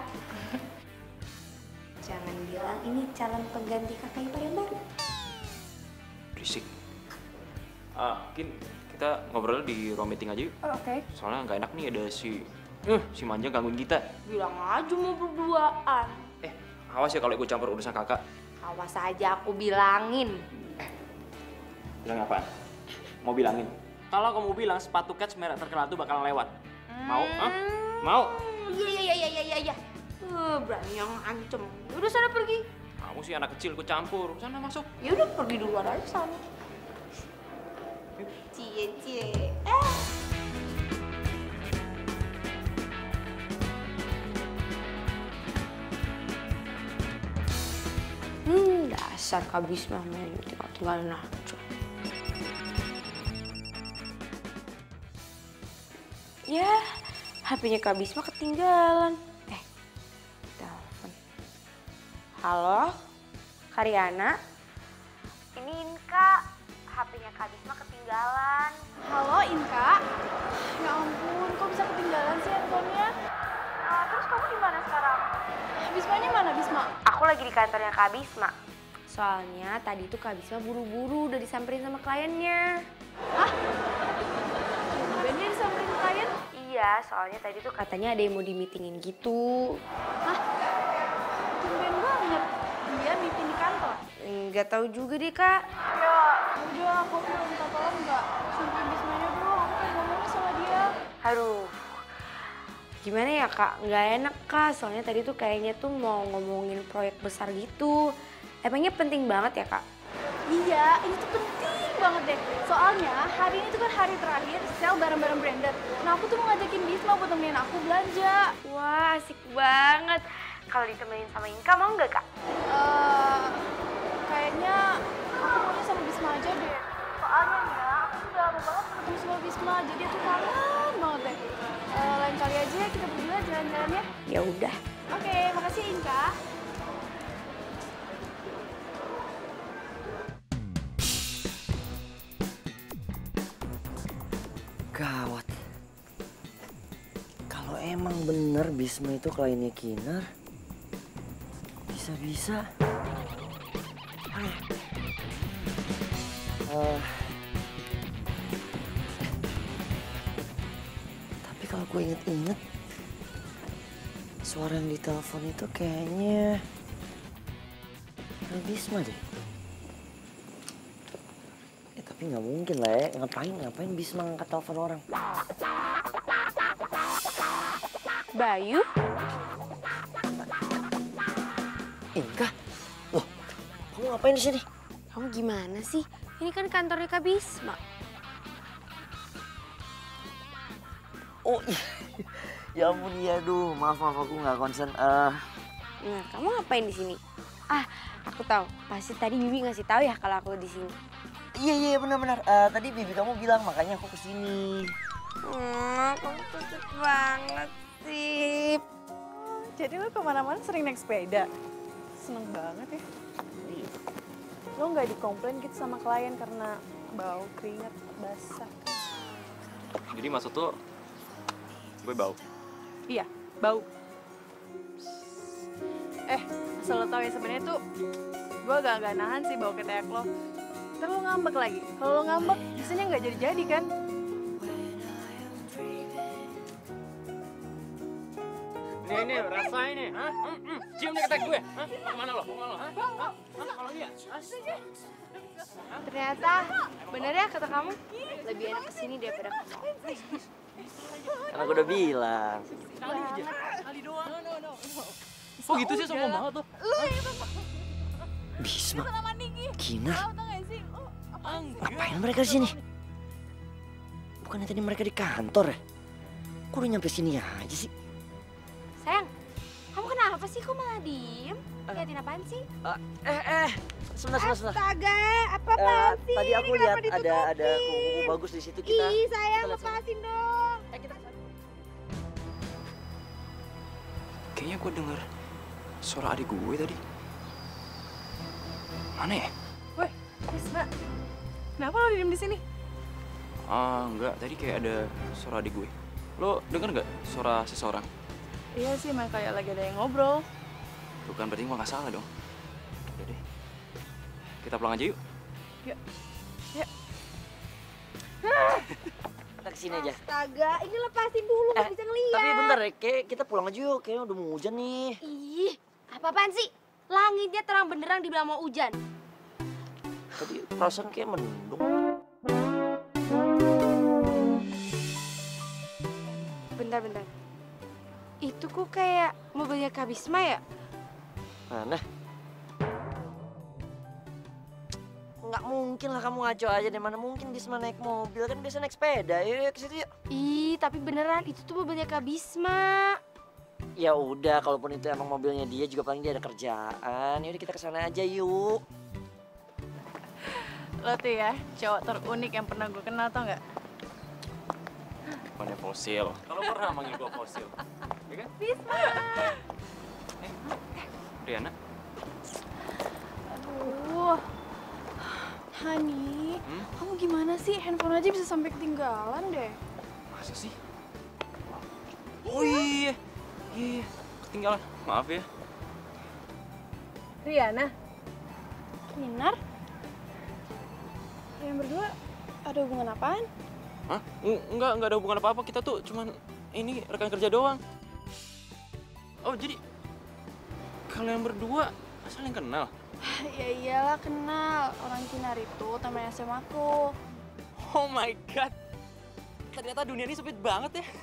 Jangan bilang ini calon pengganti kakak ipar yang baru. Berisik. Kin, kita ngobrol di ruang meeting aja yuk. Oke. Soalnya nggak enak nih ada si Manja gangguin kita. Bilang aja mau berduaan. Awas ya kalau ikut campur urusan kakak. Awas aja aku bilangin. Bilang apaan? Mau bilangin? Kalau kamu bilang sepatu Keds merek terkenal itu bakal lewat. Mau? Mau? Iya. Berani yang ngancem. Udah sana pergi. Kamu sih anak kecil, ikut campur. Sana masuk. Ya udah pergi duluan aja sana. Cie. Dasar Kak Bisma main tinggal-tinggalin aja. Ya, HP-nya Kak Bisma ketinggalan. Telepon. Halo, Karyana? Ini Inka, HP-nya Kak Bisma ketinggalan. Halo, Inka. Ya ampun, kok bisa ketinggalan sih handphonenya? Terus kamu di mana sekarang? Bismanya mana, Bisma? Aku lagi di kantornya Kak Bisma. Soalnya tadi tuh Kak Bisma buru-buru udah disamperin sama kliennya. Hah? Benernya disamperin klien? Iya, soalnya tadi tuh katanya ada yang mau di-meetingin gitu. Hah? Tumben banget. Dia meeting di kantor. Nggak tahu juga deh, Kak. Ya, udah aku mau minta tolong nggak? Sampai Bismanya dong, aku pengen ngomongnya sama dia. Aduh, gimana ya, Kak? Nggak enak, Kak. Soalnya tadi tuh kayaknya tuh mau ngomongin proyek besar gitu. Emangnya penting banget ya, Kak? Iya, ini tuh penting banget deh. Soalnya hari ini tuh kan hari terakhir sale barang-barang branded. Nah, aku tuh mau ngajakin Bisma buat temenin aku belanja. Wah, asik banget. Kalau ditemenin sama Inka mau nggak, Kak? Kayaknya aku maunya sama Bisma aja deh. Soalnya nih ya, aku tuh udah lama banget ketemu sama Bisma, jadi aku kangen banget deh. Lain kali aja kita berdua jalan-jalan ya. Ya udah. Oke, makasih Inka. Gawat. Kalau emang bener Bisma itu kliennya Kinar, bisa-bisa. Tapi kalau gue inget-inget, suara yang ditelepon itu kayaknya Bisma deh. Tapi nggak mungkin lah ya, ngapain Bisma ngangkat telepon orang? Bayu? Inka? Loh, kamu ngapain di sini? Kamu gimana sih? Ini kan kantornya Kak Bisma. Oh iya. Ya ampun iya, aduh maaf aku nggak konsen. Nah, kamu ngapain di sini? Ah, aku tahu. Pasti tadi Bibi ngasih tahu ya kalau aku di sini. Iya benar-benar. Tadi bibi kamu bilang makanya aku kesini. Kamu cocok banget sih. Jadi lo kemana-mana sering naik sepeda? Seneng banget ya. Lo nggak dikomplain gitu sama klien karena bau keringat basah? Jadi maksud lo gue bau? Iya, bau. Asal lo tau ya sebenarnya tuh gue agak nahan sih bau ketek lo. Ntar lo ngambek lagi. Kalau lo ngambek, biasanya nggak jadi-jadi kan? Nih, rasain nih. Hah? Cium nih ketek gue. Hah? Mau kemana lo? Hah? Kalau iya? Ternyata bener ya kata kamu, lebih enak kesini daripada ke mall. Karena aku udah bilang. Kali doang. No. Oh gitu sih, sombong banget tuh. Bisma, Sama Ninggi. Kinar, Tau gak sih? ngapain mereka di sini? Bukannya tadi mereka di kantor ya? Kok udah nyampe sini aja sih? Sayang, kamu kenapa sih? Kok malah diem? Liatin apaan sih? Sebentar. Astaga, apa-apaan sih? Tadi aku Ini lihat kenapa ada ditutupin? kuku bagus di situ kita. Ih, sayang, kita lihat sama- lepasin dong. Kayaknya gue denger suara adik gue tadi. Mana ya? Woi, Bisma. Kenapa lo diem di sini? Enggak. Tadi kayak ada suara adik gue. Lo denger nggak suara seseorang? Iya sih, emang kayak lagi ada yang ngobrol. Bukan, berarti gue nggak salah dong. Udah deh. Kita pulang aja yuk. Yuk. Kita kesini aja. Astaga, ini lepasin dulu, nggak bisa ngeliat. Tapi bentar ya, kayak kita pulang aja yuk. Kayaknya udah mau hujan nih. Ih, apa-apaan sih? Langitnya terang benderang dibilang mau hujan. Tadi perasaan kayak mendung. Bentar. Itu kok kayak mobilnya Kak Bisma ya? Mana? Nggak mungkin lah kamu ngaco aja deh. Mana mungkin Bisma naik mobil, kan biasa naik sepeda. Yuk ke situ yuk. Ih, tapi beneran itu tuh mobilnya Kak Bisma. Ya udah, kalaupun itu emang mobilnya dia juga paling dia ada kerjaan. Yaudah kita kesana aja yuk. Lo tuh ya, cowok terunik yang pernah gue kenal, tau nggak? Bukannya fosil. Kalau pernah manggil gue fosil. Ya kan? Bisma! Riana, Aduh, Hani, kamu gimana sih? Handphone aja bisa sampai ketinggalan deh. masa sih? Oh iya, ketinggalan. Maaf ya. Riana, Kinar, kalian berdua ada hubungan apaan? Hah? Enggak ada hubungan apa-apa. Kita tuh cuman ini rekan kerja doang. Oh, jadi kalian berdua saling kenal? Ya iyalah kenal, orang Kinar itu teman SMA aku. Oh my god. Ternyata dunia ini sempit banget ya.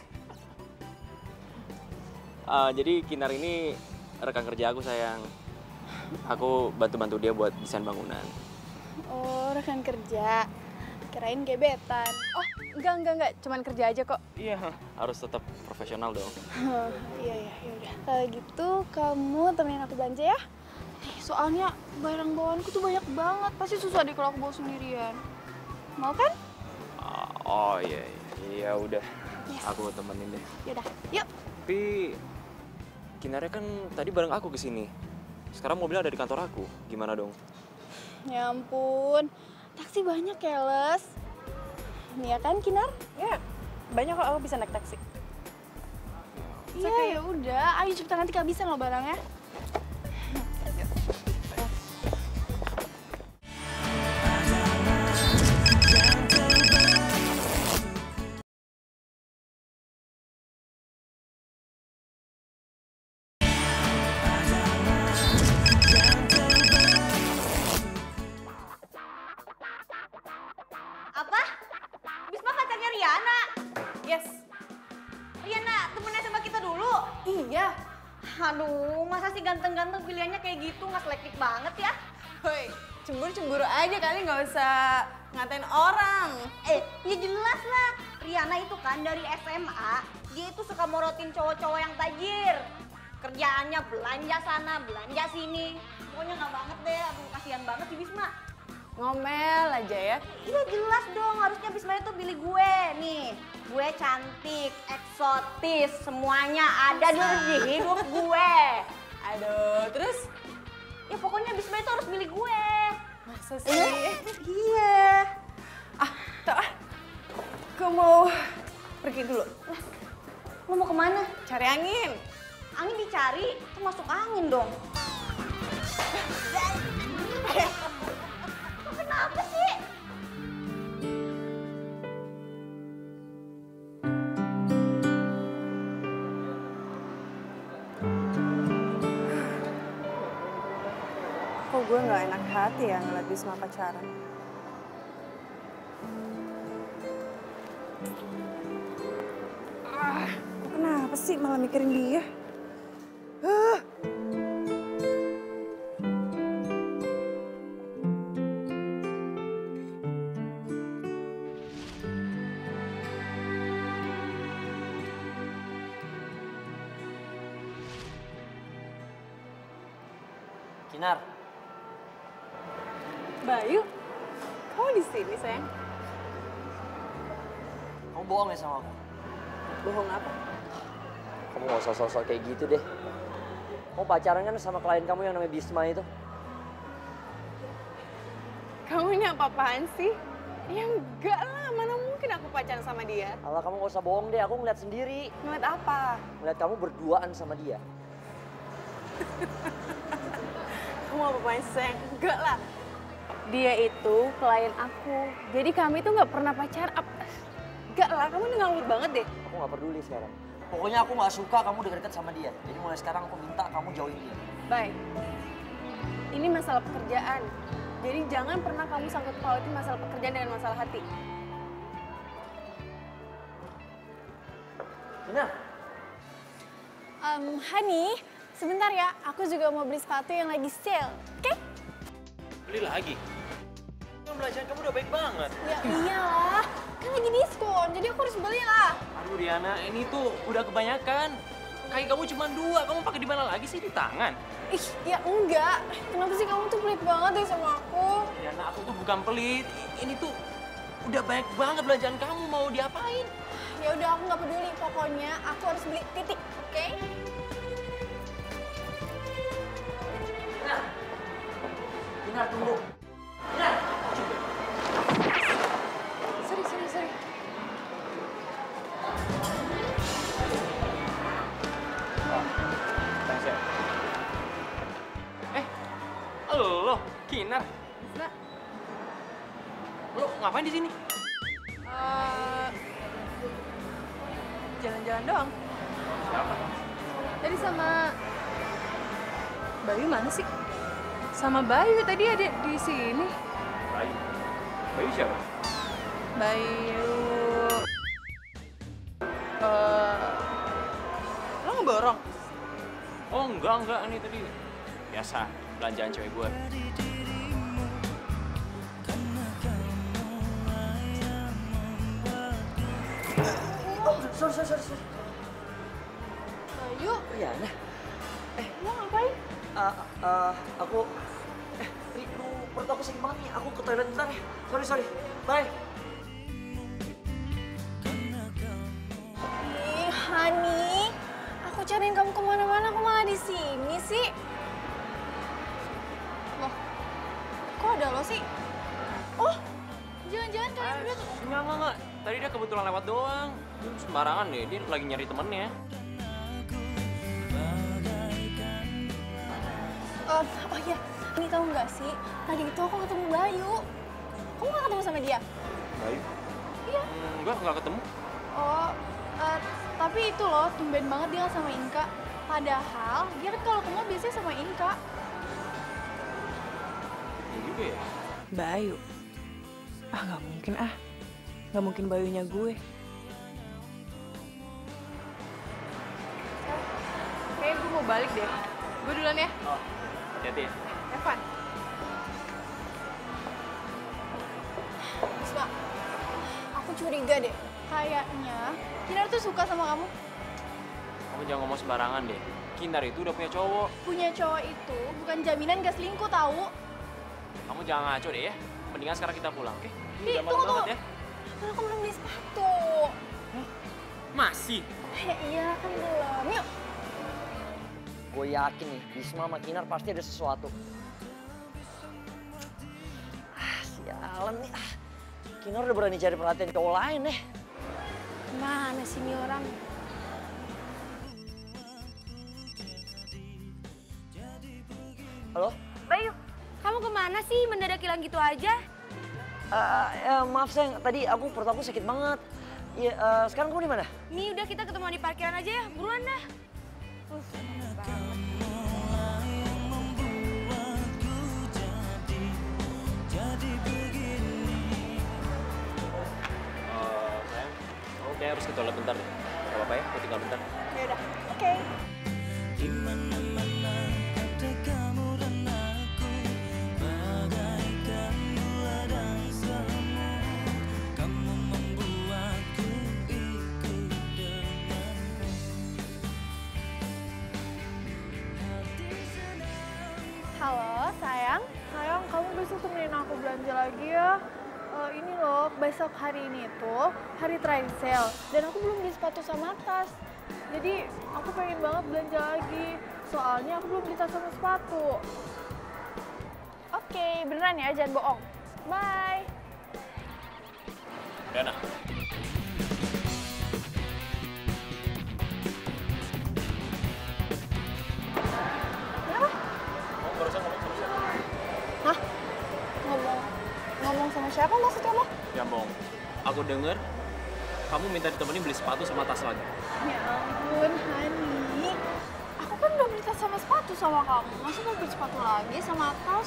Jadi Kinar ini rekan kerja aku, sayang. Aku bantu-bantu dia buat desain bangunan. Oh, rekan kerja. Kirain gebetan. oh enggak, cuman kerja aja kok. Iya, harus tetap profesional dong. Iya, yaudah. Kalau gitu kamu temenin aku belanja ya. Soalnya barang bawaanku tuh banyak banget. Pasti susah deh kalau aku bawa sendirian. Mau kan? Oh iya udah. Yes. Aku temenin deh. Yaudah, yuk. Tapi Kinarnya kan tadi bareng aku kesini. Sekarang mobilnya ada di kantor aku. Gimana dong? Ya ampun, taksi banyak ya, Les. Nih ya kan, Kinar? Ya, banyak kok aku bisa naik taksi. Iya, ya udah. Ayo cepetan, nanti kehabisan loh barangnya. Apa? Bisma pacarnya Riana? Yes. Riana temennya sama kita dulu? Iya. Aduh, masa sih ganteng-ganteng pilihannya kayak gitu? Nggak selektif banget ya? Woi, Cemburu aja kali, nggak usah ngatain orang. Ya jelas lah. Riana itu kan dari SMA, dia itu suka morotin cowok-cowok yang tajir. Kerjaannya belanja sana, belanja sini. Pokoknya nggak banget deh, aduh kasihan banget si Bisma. Ngomel aja ya. Iya jelas dong, harusnya Bisma itu pilih gue nih. Gue cantik, eksotis, semuanya ada di hidup gue. Aduh, terus? Ya pokoknya Bisma itu harus milih gue. Masa sih? Iya. Tau ah. Gue mau pergi dulu. Lo mau kemana? Cari angin. Angin dicari, itu masuk angin dong. Kenapa sih? Kok gue nggak enak hati ya ngeliat Bisma pacaran. Kenapa sih malah mikirin dia? Kinar, Bayu, kamu di sini sayang? kamu bohong ya sama aku? Bohong apa? Kamu gak usah sosok kayak gitu deh. Kamu pacaran kan sama klien kamu yang namanya Bisma itu? Kamu ini apa-apaan sih? Ya enggak lah, mana mungkin aku pacaran sama dia. Alah, kamu gak usah bohong deh, aku ngeliat sendiri. Ngeliat apa? Ngeliat kamu berduaan sama dia. Kamu apa-apaan sih sayang? Enggak lah. Dia itu klien aku, jadi kami tuh nggak pernah pacaran. Enggak lah, kamu ini ngawur banget deh. Aku gak peduli sekarang. Pokoknya aku gak suka kamu deket-deket sama dia. Jadi mulai sekarang aku minta kamu jauhin dia. Baik, ini masalah pekerjaan. Jadi jangan pernah kamu sangkut pautin masalah pekerjaan dengan masalah hati. Kinar. Hani, sebentar ya. Aku juga mau beli sepatu yang lagi sale, oke? Beli lagi? Kan belanjaan kamu udah baik banget. Ya iyalah, kan lagi diskon, jadi aku harus beli lah. Aduh Riana, ini tuh udah kebanyakan. Kaki kamu cuma 2, kamu pakai di mana lagi sih? Di tangan? Ih, ya enggak. Kenapa sih kamu tuh pelit banget deh sama aku? Riana, aku tuh bukan pelit. Ini tuh udah banyak banget belanjaan kamu, mau diapain? Ya udah, aku nggak peduli. Pokoknya aku harus beli, titik, oke? Kinar, tunggu. Kinar! Sorry. Thanks ya. Lo, Kinar. Nah, Lo ngapain di sini? jalan-jalan doang. Siapa? Tadi sama Bayu mana sih? Sama Bayu tadi ada di sini. Bayu. Bayu siapa? Bayu. Lo ngeborong? Oh enggak, ini tadi biasa belanjaan cewek gue. Oh, sorry. Bayu, Iya, nah. lo ngapain? Aku... Ri, perut aku sakit banget nih. Aku ke toilet bentar ya. Sorry. Bye. Ih, Hani, aku cariin kamu kemana-mana, aku malah di sini sih. Loh, kok ada lo sih? Oh, jangan-jangan kalian berdua tuh. Enggak. Tadi dia kebetulan lewat doang. Sembarangan deh, dia lagi nyari temennya. Oh iya, ini tahu nggak sih? Tadi itu aku ketemu Bayu. Kamu nggak ketemu sama dia? Bayu? Iya. Enggak ketemu. Oh, tapi itu loh, tumben banget dia sama Inka. Padahal dia kan kalau ke mall biasanya sama Inka. Iya juga ya. Bayu? Nggak mungkin ah. Nggak mungkin Bayunya gue. Kayaknya gue mau balik deh. Gue duluan ya. Oh, hati-hati ya. Evan. curiga deh. Kayaknya Kinar tuh suka sama kamu. Kamu jangan ngomong sembarangan deh. Kinar itu udah punya cowok. Punya cowok itu bukan jaminan gak selingkuh tahu. Kamu jangan ngaco deh ya. Mendingan sekarang kita pulang, oke? Ih, Udah malam tunggu. banget ya. Kan aku belum beli sepatu. Masih? Iya kan belum. Yuk. Gue yakin nih, Bisma sama Kinar pasti ada sesuatu. Sialan nih. Kinar udah berani cari perhatian cowok lain nih. Mana sih ini orang? Halo? Bayu, kamu kemana sih mendadak hilang gitu aja? Maaf sayang, tadi perut aku sakit banget. Ya, sekarang kamu di mana? Nih udah kita ketemu di parkiran aja ya, buruan dah. Sayang, kamu kayak harus ke toilet bentar deh. Gak apa-apa ya, aku tinggal bentar. Yaudah, oke. Halo, sayang. Sayang, kamu besok temenin aku belanja lagi ya. Ini loh, besok hari ini tuh hari trial sale. Dan aku belum beli sepatu sama tas. Jadi, aku pengen banget belanja lagi. Soalnya aku belum beli tas sama sepatu. Oke, beneran ya, jangan bohong. Bye. Dana. Kamu barusan ngomong sama siapa? Hah? Ngomong sama siapa maksud kamu? Ya, Bong. Aku denger kamu minta ditemenin beli sepatu sama tas lagi. Ya ampun, Hani. Aku kan udah beli tas sama sepatu sama kamu. Masa mau beli sepatu lagi sama tas?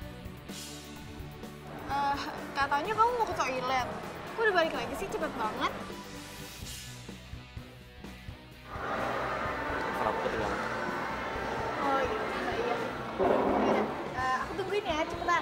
Katanya kamu mau ke toilet. Kok udah balik lagi sih, cepet banget. Kalau aku ketinggalan. Oh iya. Yaudah, aku tungguin ya, cepetan.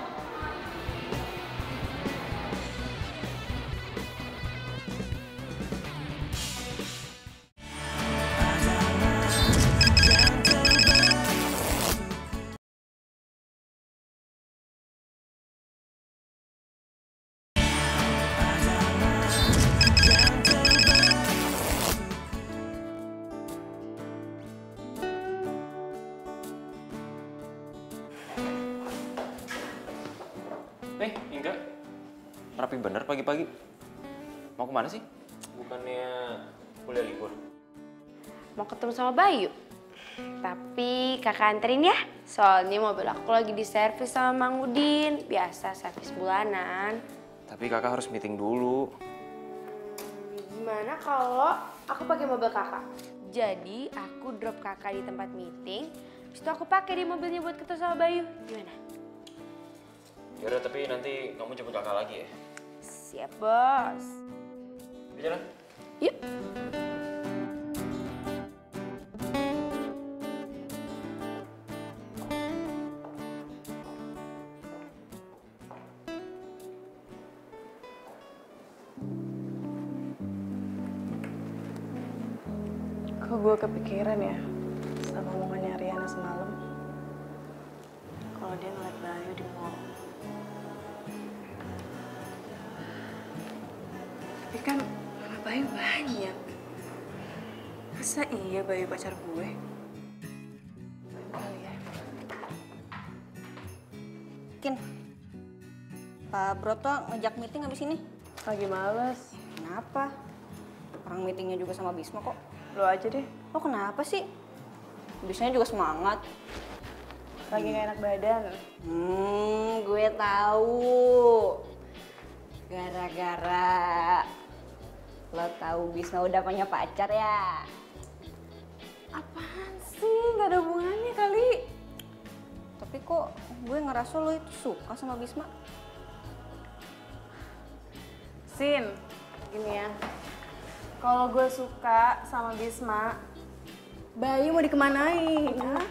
Enggak. Rapi bener pagi-pagi. Mau kemana sih? Bukannya kuliah libur? Mau ketemu sama Bayu. Tapi kakak anterin ya. Soalnya mobil aku lagi diservis sama Mang Udin. Biasa servis bulanan. Tapi kakak harus meeting dulu. Gimana kalau aku pakai mobil kakak? Jadi aku drop kakak di tempat meeting. Habis itu aku pakai di mobilnya buat ketemu sama Bayu. Gimana? Yaudah, tapi nanti kamu jemput kakak lagi ya? Siap, bos. Jalan. Yuk. Kok gue kepikiran ya sama omongannya Riana semalam. Kalau dia ngeliat Bayu di mall. Tapi kan nama Bayu banyak. Masa iya Bayu pacar gue? Kali ya. Kin, Pak Broto ngejak meeting habis ini. Lagi males. Kenapa? Orang meetingnya juga sama Bisma kok. Lo aja deh. Lo kenapa sih? Bismanya juga semangat. Lagi gak enak badan. Gue tahu. Gara-gara lo tahu Bisma udah punya pacar ya? Apaan sih? Gak ada hubungannya kali. Tapi kok gue ngerasa lo itu suka sama Bisma? Sin, gini ya. Kalau gue suka sama Bisma, Bayu mau dikemanain?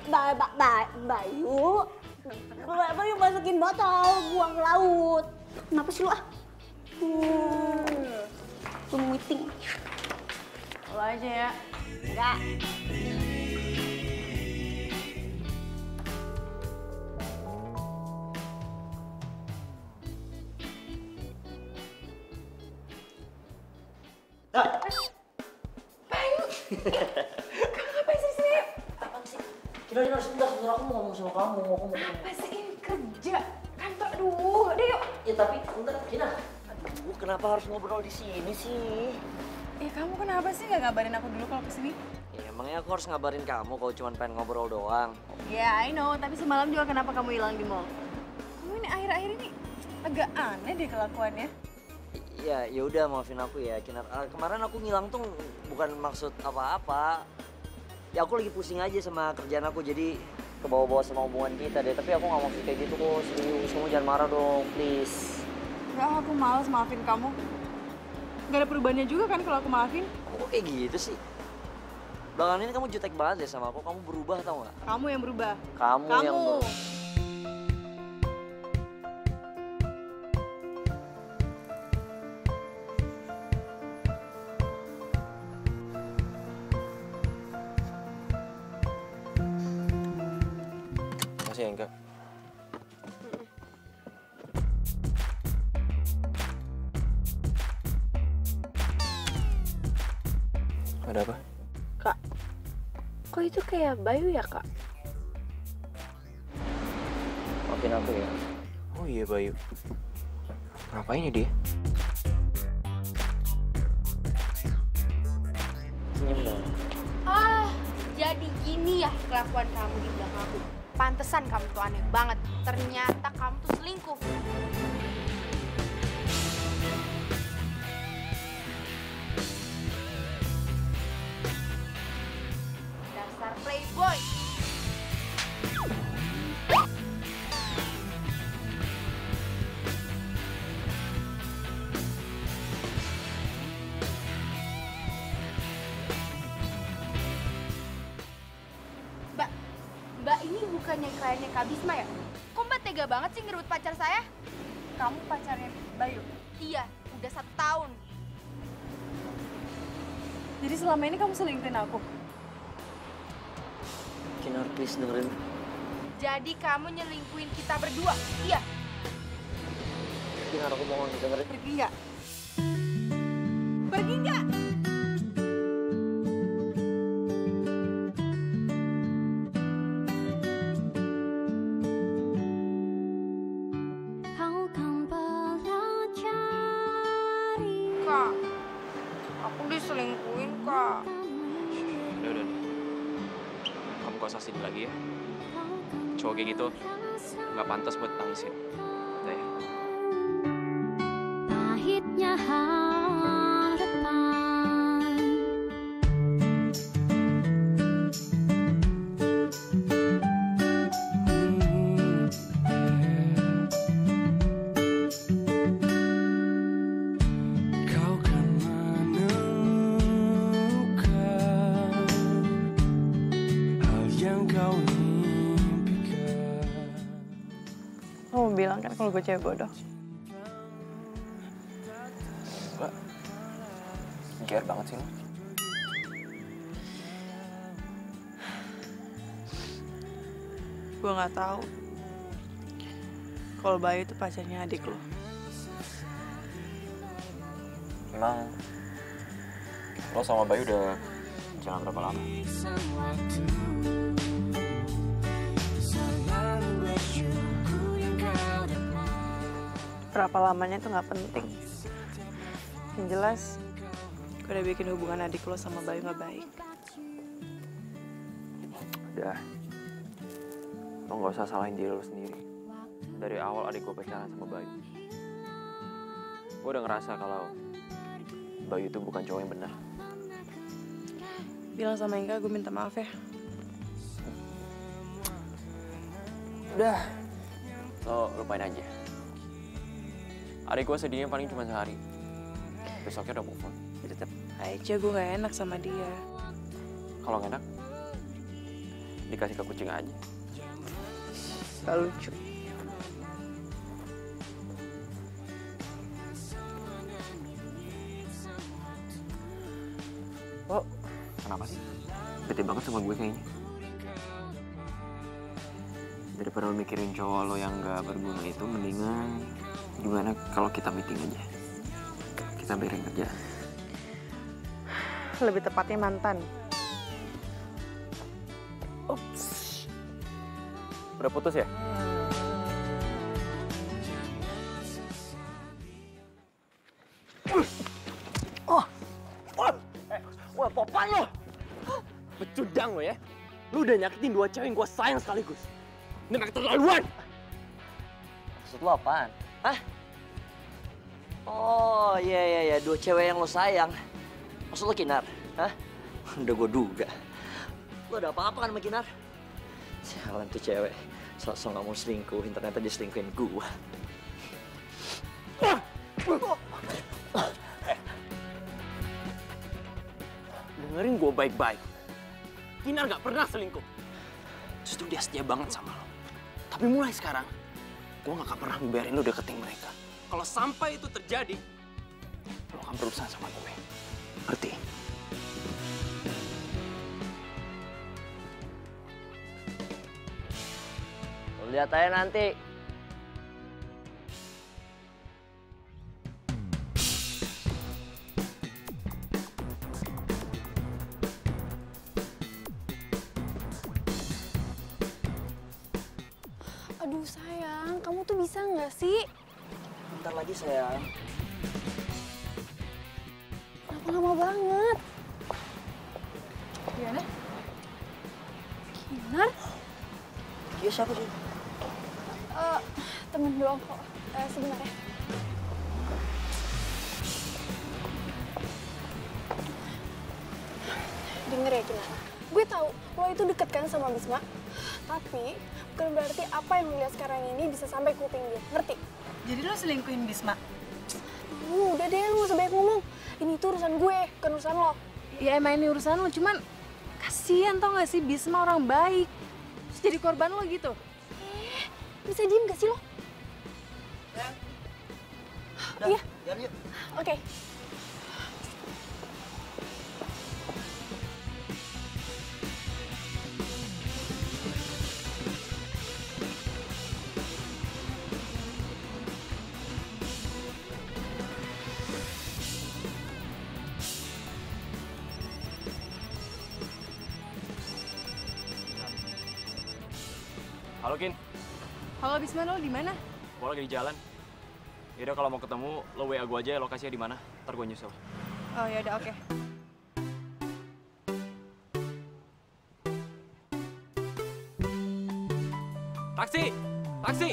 Bayu? Bayu masukin botol, buang ke laut. Kenapa sih lo ah? meeting. Lo aja ya. Enggak. Ngapain sih sini? Apaan sih? Kira-kira sebentar aku mau ngomong sama kamu. Apa sih ini kerja? Kantor, aduh, deh yuk. Ya tapi bentar, Kina. Aduh, kenapa harus ngobrol di sini sih? Ya kamu kenapa sih nggak ngabarin aku dulu kalau kesini? Ya emangnya aku harus ngabarin kamu kalau cuma pengen ngobrol doang. Ya, I know. Tapi semalam juga kenapa kamu hilang di mall? Kamu ini akhir-akhir ini agak aneh deh kelakuannya. Ya, ya udah maafin aku ya, Kinar. Kemarin aku ngilang tuh bukan maksud apa-apa. Ya aku lagi pusing aja sama kerjaan aku, jadi kebawa-bawa sama hubungan kita deh. Tapi aku nggak mau kayak gitu kok, serius. Kamu jangan marah dong, please. Enggak, aku males maafin kamu. Gak ada perubahannya juga kan kalau aku maafin? Kamu kok kayak gitu sih? Belakangan ini kamu jutek banget deh sama aku, kamu berubah tau nggak? Kamu yang berubah. Kamu yang berubah. Makasih ya, Inka. Ada apa? Kak, kok itu kayak Bayu ya, Kak? Maafin aku ya. Oh iya, Bayu. Ngapain ya dia? Senyum dong. Ah, jadi gini ya kelakuan kamu di belakang aku. Pantesan kamu tuh aneh banget. Ternyata kamu tuh selingkuh. Dasar playboy. Mbak ini bukannya kliennya Kak Bisma ya? Kok Mbak tega banget sih ngerebut pacar saya? Kamu pacarnya Bayu? Iya, udah 1 tahun. Jadi selama ini kamu selingkuhin aku? Kinar, please dengerin. Jadi kamu nyelingkuhin kita berdua, iya? Kinar, aku mohon dengerin. Pergi nggak? Pergi nggak? Kau kan pelajari Kak, aku diselingkuhin, Kak. Udah. Kamu gak usah sedih lagi ya. Cowok kayak gitu nggak pantas buat tangisin. Udah ya. pahitnya harapan. Kau kan menemukan hal yang kau impikan. Kamu bilang kan kalau gue cewek bodoh? Mbak, gear banget sih lo. Gue nggak tahu kalau Bayu itu pacarnya adik lo. Emang lo sama Bayu udah jalan berapa lama? Berapa lamanya itu nggak penting. Yang jelas, gue udah bikin hubungan adik lo sama Bayu nggak baik. Udah. Lo nggak usah salahin diri lo sendiri. Dari awal adik gue pacaran sama Bayu. Gue udah ngerasa kalau Bayu itu bukan cowok yang benar. Bilang sama Inka gue minta maaf ya. Udah. Lo lupain aja. Adik gue sedihnya paling cuma sehari. Besoknya udah move on. Tetep aja gue nggak enak sama dia. Kalau nggak enak, dikasih ke kucing aja. Gak lucu. Lo kenapa sih? Bete banget sama gue kayaknya. Daripada lo mikirin cowok lo yang gak berguna itu, mendingan gimana kalau kita meeting aja. Kita beresin kerja. Lebih tepatnya mantan. Ups. Udah putus ya? Wah, popan lo! Pecundang lo ya. Lu udah nyakitin dua cewek yang gue sayang sekaligus. Ini gak keterlaluan! Maksud lo apaan? Hah? Oh iya, dua cewek yang lo sayang. Maksud lo Kinar? Hah? Udah gue duga. Lo ada apa-apa kan sama Kinar? Sialan tuh cewek. Sok-sok gak mau selingkuhin, ternyata dia selingkuhin gue. Dengerin gue baik-baik. Kinar gak pernah selingkuh. Justru dia setia banget sama lo. Tapi mulai sekarang, gue gak akan pernah ngebiarin lo deketin mereka. Kalau sampai itu terjadi, Lo akan berurusan sama gue. Ngerti? Lo lihat aja nanti. Aduh sayang, kamu tuh bisa nggak sih? Bentar lagi sayang. Kenapa lama banget? Gimana? Kinar? Dia siapa sih? Temen doang kok. Sebentar ya. Denger ya Kinar, gue tahu lo itu deket kan sama Bisma. Tapi bukan berarti apa yang lo lihat sekarang ini bisa sampai kuping dia, ngerti? Jadi lo selingkuhin Bisma? Udah deh, lo gak usah banyak ngomong. Ini tuh urusan gue, bukan urusan lo. Ya emang ini urusan lo, cuman kasihan tau gak sih Bisma orang baik. Terus jadi korban lo gitu. Bisa diem gak sih lo? Iya. Jalan yuk. Oke. Halo, Kin. Halo Bisma, lo di mana? Gue lagi di jalan. Yaudah kalau mau ketemu, lo WA gue aja lokasinya di mana. Ntar gue nyusul. Oh ya udah, oke. Taksi! Taksi!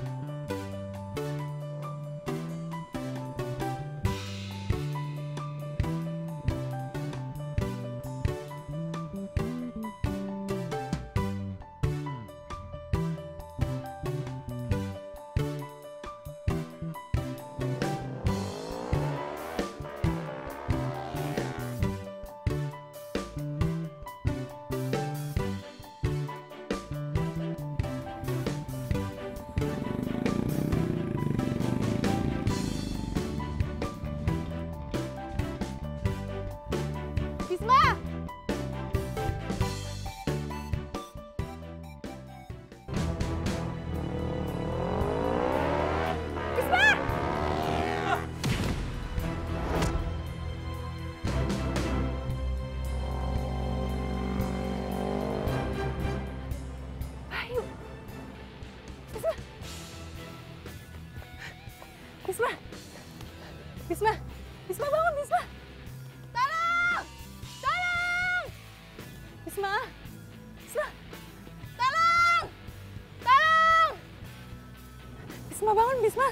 Bisma! Bisma! Ayo. Bisma! Bisma! Bisma! Bisma bangun, Bisma! Tolong! Tolong! Bisma! Bisma! Tolong! Tolong! Bisma bangun, Bisma!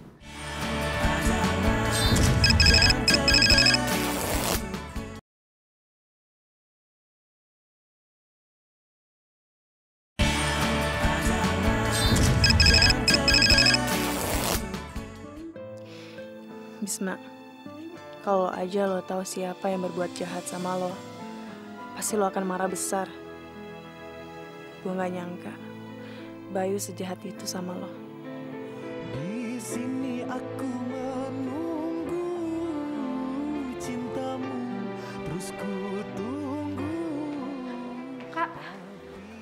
Bisma, kalau aja lo tahu siapa yang berbuat jahat sama lo, pasti lo akan marah besar. Gue gak nyangka Bayu sejahat itu sama lo. Di sini aku menunggu cintamu, terus ku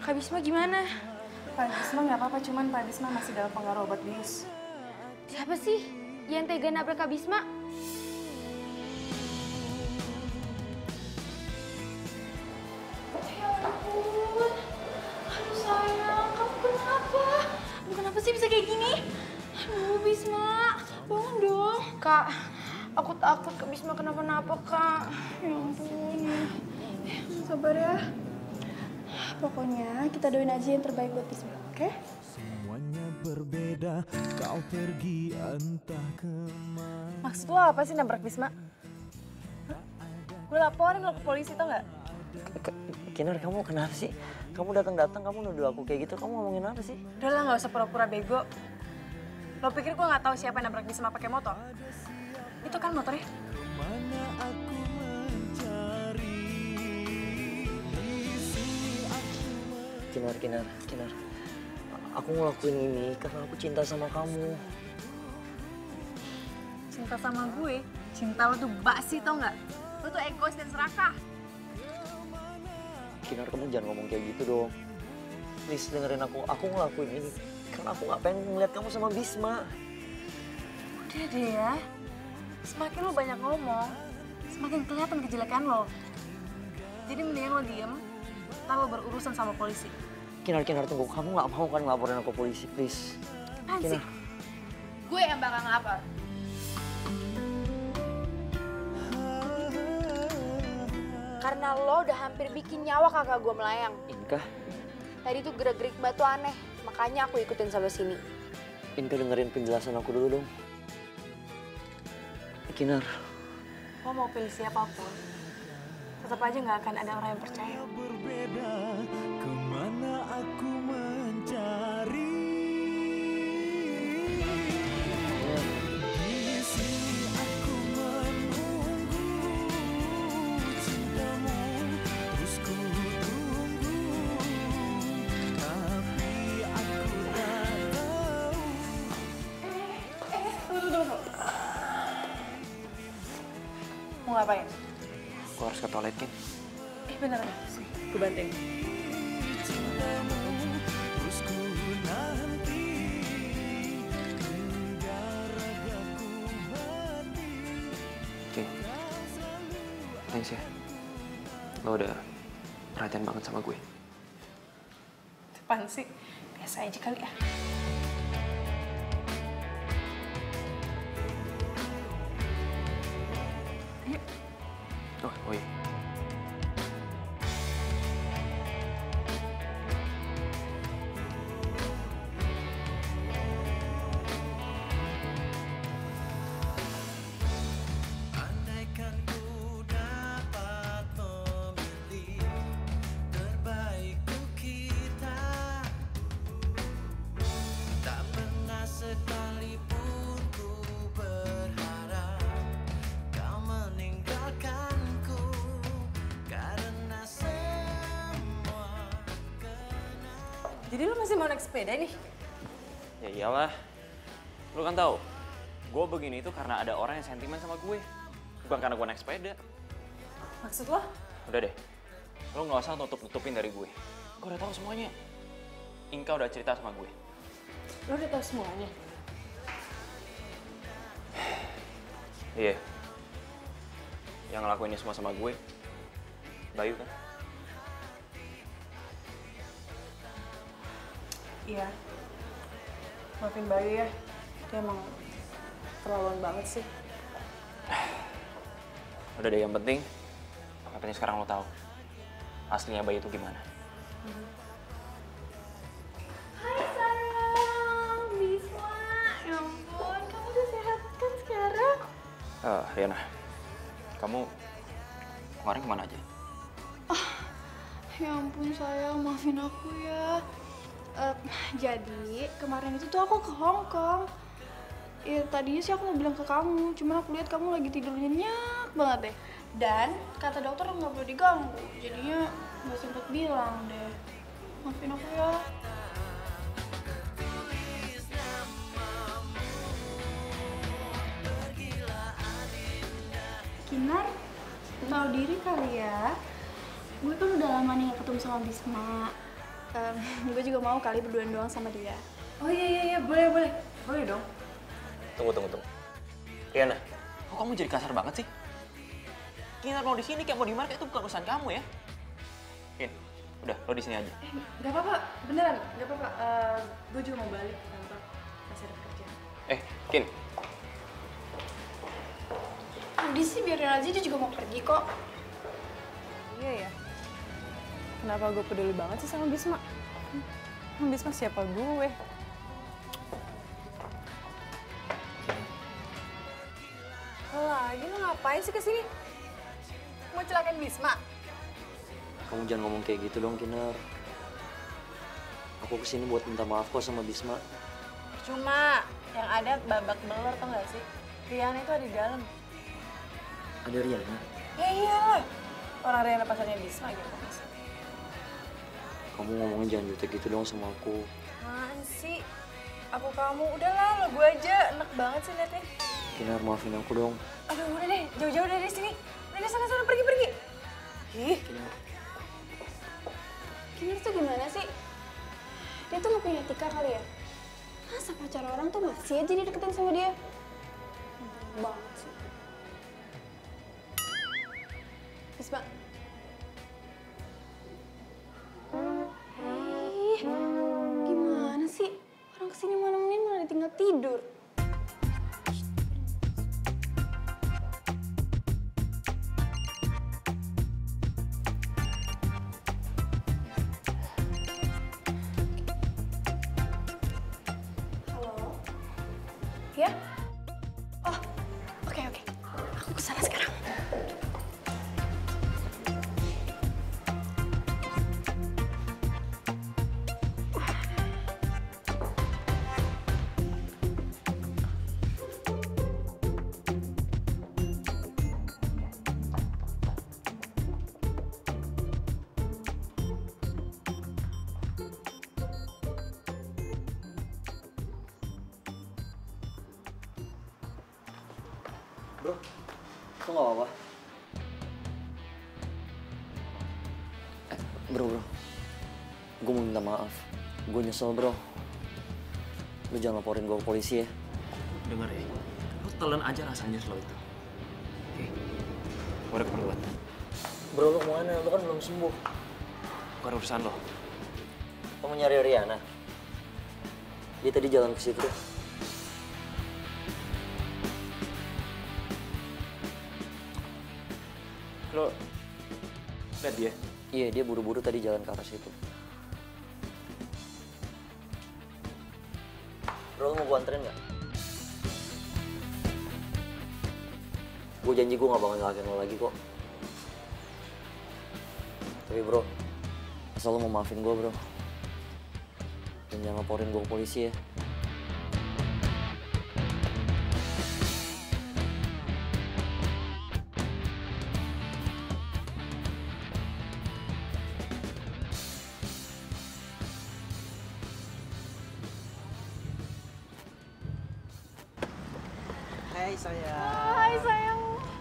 Kak Bisma gimana? Pak Bisma nggak apa-apa, cuman Pak Bisma masih dalam pengaruh obat bius. Siapa sih yang tega nabrak Kak Bisma? Ya ampun. Aduh sayang, kamu kenapa? Kamu kenapa sih bisa kayak gini? Aduh Bisma, bangun dong. Kak, aku takut Kak Bisma kenapa-napa, Kak. Ya ampun. Sabar ya. Pokoknya kita doain aja yang terbaik buat Bisma, oke? Semuanya berbeda, kau pergi entah kemana. Maksud lo apa sih nabrak Bisma? Gue laporin lo ke polisi, tau nggak? Kinar, kamu kenapa sih? Kamu datang-datang, kamu nuduh aku kayak gitu, kamu ngomongin apa sih? Udah lah, nggak usah pura-pura bego. Lo pikir gue nggak tahu siapa yang nabrak Bisma pakai motor? Itu kan motornya. Mana aku mencari di sini aku Kinar. Aku ngelakuin ini karena aku cinta sama kamu. Cinta sama gue? Cinta lo tuh basi, tau nggak? Lo tuh egois dan serakah. Kinar, kamu jangan ngomong kayak gitu dong. Please dengerin aku ngelakuin ini karena aku nggak pengen ngeliat kamu sama Bisma. Udah deh ya. Semakin lo banyak ngomong, semakin kelihatan kejelekan lo. Jadi mendingan lo diem, ntar lo berurusan sama polisi. Kinar, tunggu. Kamu nggak mau kan ngelaporin aku ke polisi, please? Apaan sih? Gue yang bakal ngelapor. Karena lo udah hampir bikin nyawa kakak gue melayang. Inka, Tadi tuh gerak-gerik batu aneh, makanya aku ikutin sampai sini. Inka dengerin penjelasan aku dulu dong. Kinar. Lo mau pilih siapapun, tetap aja nggak akan ada orang yang percaya. berbeda, kemana aku mencari. Di sini aku menunggu cintamu, terus ku tunggu, tapi aku tak tahu. Tunggu. Mau ngapain? Gue harus ke toilet, Kin. Bener nggak? Gue banting. Cintamu, terus ku nanti hingga ragaku mati. Kin, thanks ya. Lo udah perhatian banget sama gue. Apaan sih? Biasa aja kali ya. Oh iya. Andaikan ku dapat memilih terbaik untuk kita, tak pernah sekalipun ku berharap kau meninggalkanku, karena semua Jadi lo masih mau naik sepeda nih? Ya iyalah. Lo kan tahu, gue begini itu karena ada orang yang sentimen sama gue. Bukan karena gue naik sepeda. Maksud lo? Udah deh, lo nggak usah nutup-nutupin dari gue. Gue udah tahu semuanya. Inka udah cerita sama gue. Lo udah tahu semuanya? Iya. Yang ngelakuin ini semua sama gue, Bayu kan? Iya. Maafin Bayu ya. Dia emang terlaluan banget sih. Udah deh, yang penting sekarang lo tahu aslinya Bayu itu gimana. Hai sayang, Bisma. Ya ampun, kamu udah sehat kan sekarang? Riana, kamu kemarin kemana aja? Ya ampun sayang, maafin aku ya. Jadi kemarin itu tuh aku ke Hong Kong. Ya tadinya sih aku mau bilang ke kamu, cuman aku lihat kamu lagi tidur nyenyak banget deh. Dan kata dokter nggak boleh diganggu, jadinya nggak sempet bilang deh. Maafin aku ya. Kinar, tahu diri kali ya. Gue kan udah lama nih gak ketemu sama Bisma. Gue juga mau kali berduaan doang sama dia. Oh iya, boleh dong. Tunggu. Riana, kok kamu jadi kasar banget sih? Kinar mau di sini kayak mau di mana, itu bukan urusan kamu ya. Kin, udah lo di sini aja. Gak apa-apa, beneran, gak apa-apa. Gue juga mau balik ke kantor, masih ada kerjaan. Kin. Adi sih biarin aja, dia juga mau pergi kok. Iya ya. Kenapa gue peduli banget sih sama Bisma? Bisma siapa gue? Lagi lu ngapain sih kesini? Mau celakain Bisma? Kamu jangan ngomong kayak gitu dong, Kinar. Aku kesini buat minta maaf kok sama Bisma. Cuma yang ada babak belur tau gak sih? Riana itu ada di dalam. Ada Riana? Ya iyalah. Orang Riana pasarnya Bisma gitu mas. Kamu ngomongnya jangan jutek gitu dong sama aku. Apaan sih? Aku kamu, udahlah lo gue aja. Enak banget sih liatnya. Kinar, maafin aku dong. Aduh udah deh, jauh-jauh dari sini. Udah sana pergi. Ih. Kinar tuh gimana sih? Dia tuh gak punya etika kali ya? Masa pacar orang tuh masih aja dideketin sama dia? Banget sih. Bisma. Gimana sih? Orang kesini mau nemenin malah ditinggal tidur. Halo? Ya? Oh, oke. Aku kesana sekarang. Bro, kok gak apa-apa? Bro. Gue mau minta maaf. Gue nyesel, bro. Lu jangan laporin gue ke polisi ya. Dengar ya, lo telan aja rasanya lo itu. Oke, gue ada keperluan. Bro, lu kemana? Lu kan belum sembuh. Bukan urusan lo. Lu mau nyari Riana? Dia tadi jalan ke situ. Lo lihat dia? Iya, dia buru-buru tadi jalan ke arah situ. Bro, lu mau gue anterin nggak? Gue janji gue gak bakal nyalakin lo lagi kok. Tapi bro, asal lo mau maafin gue bro. Dan jangan laporin gue ke polisi ya. Hai sayang. Hai sayang.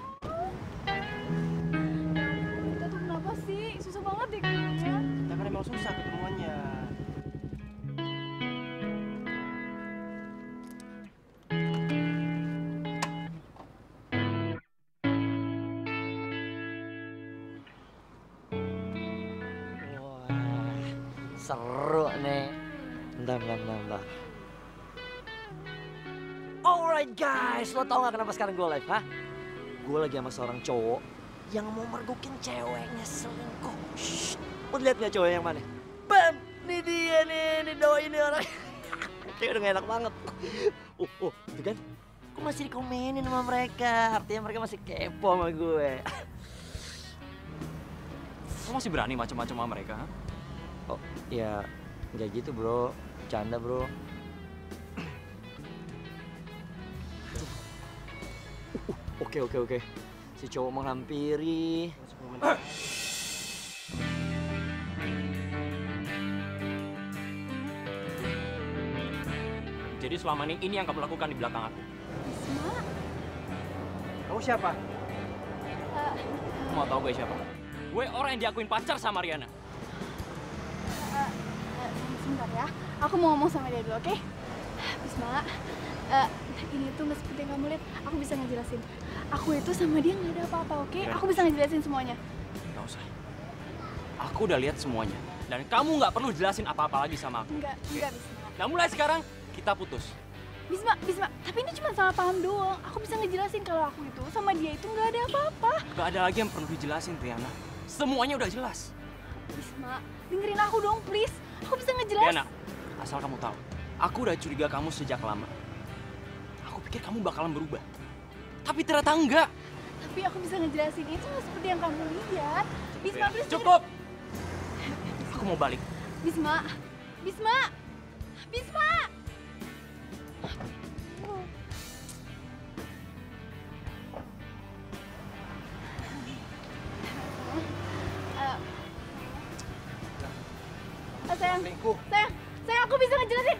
Kita tuh kenapa sih? Susah banget deh kayaknya. Kita kan emang susah ketemuannya. Wah, seru nih. Bentar. Alright guys, lo tau gak kenapa sekarang gue live, ha? Gue lagi sama seorang cowok yang mau mergokin ceweknya selingkuh. Shh, lo liat gak cowok yang mana? Bam, nih dia nih doi nih orang. Kayak udah gak enak banget. Itu kan? Gue masih dikomenin sama mereka, artinya mereka masih kepo sama gue. Lo masih berani macam-macam sama mereka? Ha? Oh, ya nggak gitu bro, bercanda bro. Oke. Si cowok menghampiri. Jadi selama ini yang kamu lakukan di belakang aku. Bisma. Kamu siapa? Kamu mau tahu gue siapa? Gue orang yang diakuin pacar sama Riana. sebentar ya. Aku mau ngomong sama dia dulu, oke? Bisma, ini tuh nggak seperti yang kamu lihat. Aku bisa ngejelasin. Aku itu sama dia nggak ada apa-apa, oke? Aku bisa ngejelasin semuanya. Nggak usah. Aku udah lihat semuanya. Dan kamu nggak perlu jelasin apa-apa lagi sama aku. Enggak, Bisma. Nah mulai sekarang kita putus. Bisma, tapi ini cuma salah paham doang. Aku bisa ngejelasin kalau aku itu sama dia itu nggak ada apa-apa. Nggak ada lagi yang perlu dijelasin, Triana. Semuanya udah jelas. Bisma, dengerin aku dong, please. Aku bisa ngejelasin. Triana, asal kamu tahu, aku udah curiga kamu sejak lama. Aku pikir kamu bakalan berubah. Tapi ternyata enggak. Tapi aku bisa ngejelasin itu nggak seperti yang kamu lihat. Bisma, please. Cukup. Aku mau balik. Bisma. Sayang, aku bisa ngejelasin.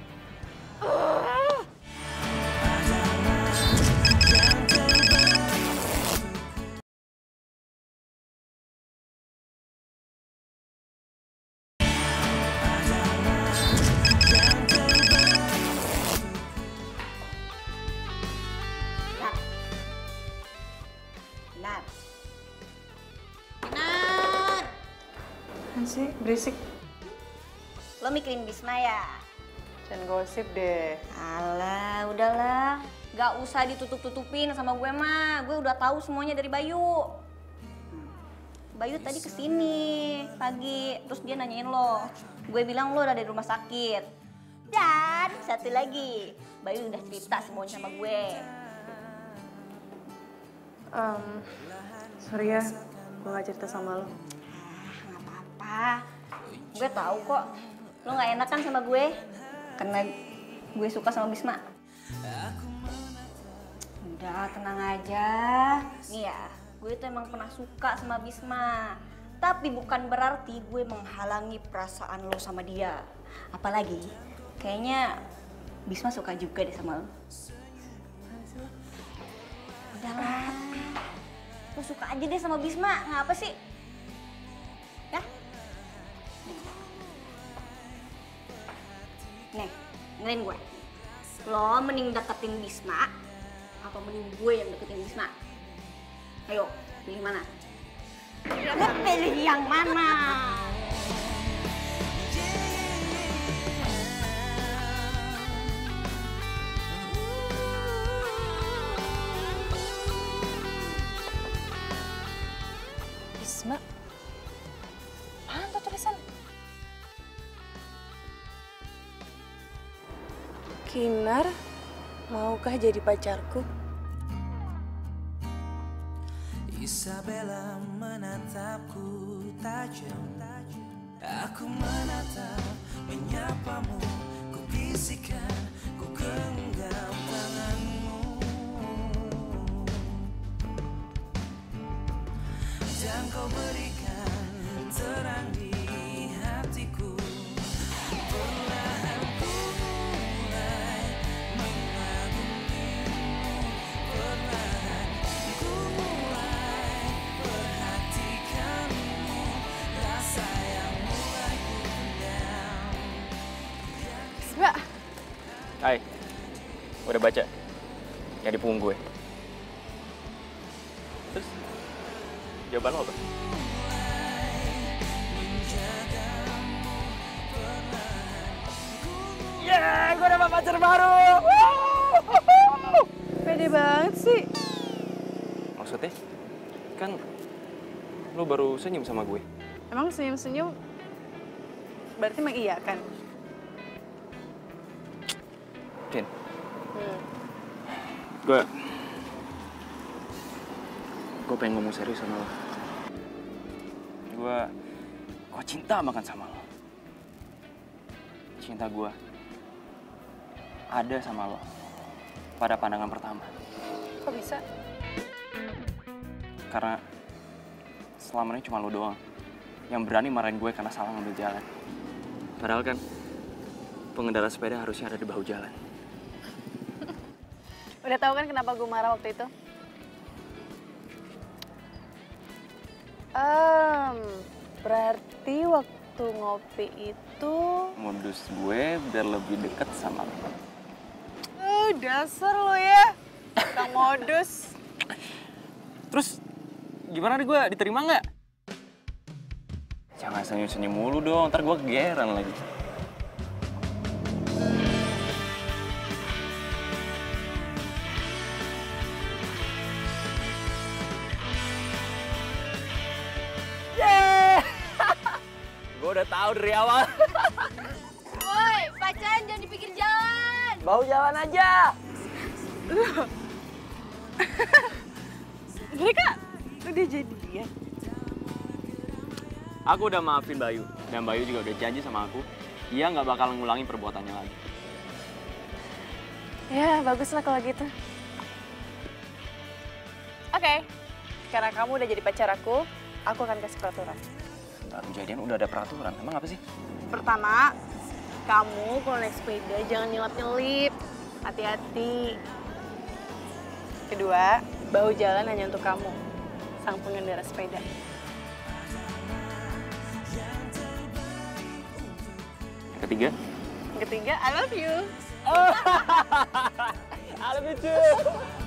Sih, berisik. Lo mikirin Bisma ya? Jangan gosip deh. Alah, udahlah. Gak usah ditutup-tutupin sama gue mah. Gue udah tahu semuanya dari Bayu. Bayu tadi kesini pagi, terus dia nanyain lo. Gue bilang lo udah dari rumah sakit. Dan satu lagi, Bayu udah cerita semuanya sama gue. Sorry ya, gue gak cerita sama lo. Gue tahu kok lo nggak enak kan sama gue karena gue suka sama Bisma. Udah tenang aja. Nih ya, gue tuh emang pernah suka sama Bisma. Tapi bukan berarti gue menghalangi perasaan lo sama dia. Apalagi kayaknya Bisma suka juga deh sama lo. Udahlah, lo suka aja deh sama Bisma. Ngapa sih? Ya? Nih, dengerin gue. Lo mending deketin Bisma, apa mending gue yang deketin Bisma? Ayo, pilih mana? Pilih yang mana? Bisma? Apaan tuh tulisan? Kinar, maukah jadi pacarku? Isabella menatapku tajam. Aku menatap, menyapamu. Ku bisikan, ku genggam tanganmu. Dan kau berikan terang di hatiku. Perlahan ku mulai mengagumimu. Perlahan ku mulai perhatikanmu. Rasa yang mulai ku pendam. Bisma. Hai, udah baca yang di punggung gue. Terus jawaban lo apa? Yeah, gue dapat pacar baru. Pede banget sih. Maksudnya? Kan lo baru senyum sama gue. Emang senyum-senyum berarti mengiyakan? Din, gue pengen ngomong serius sama lo. Gue cinta banget sama lo. Cinta gue ada sama lo pada pandangan pertama. Kok bisa? Karena selama ini cuma lo doang yang berani marahin gue karena salah ngambil jalan. Padahal kan pengendara sepeda harusnya ada di bahu jalan. Udah tahu kan kenapa gue marah waktu itu? Berarti waktu ngopi itu modus gue biar lebih deket sama lo. Dasar lo ya, tukang modus. Terus gimana nih gue, diterima nggak? Jangan senyum-senyum mulu dong, ntar gue kegeeran lagi. Gue udah tahu dari awal. Woi, pacaran jangan dipikir jalan. Bau jalan aja. Mereka udah jadian. Aku udah maafin Bayu, dan Bayu juga udah janji sama aku, dia nggak bakal ngulangi perbuatannya lagi. Ya, baguslah kalau gitu. Oke, karena kamu udah jadi pacar aku akan kasih peraturan. Baru jadian udah ada peraturan, emang apa sih? Pertama, kamu kalau naik sepeda jangan nyelap-nyelip. Hati-hati. Kedua, bahu jalan hanya untuk kamu, sang pengendara sepeda. Ketiga? Ketiga, I love you. I love you too.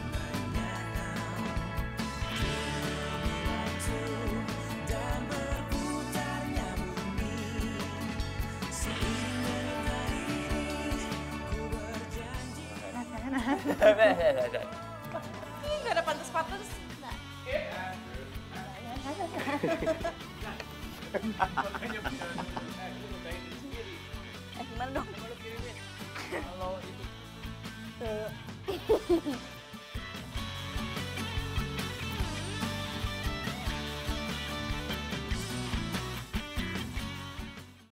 Gak ada pantas-pantas. Gimana dong? Kalau itu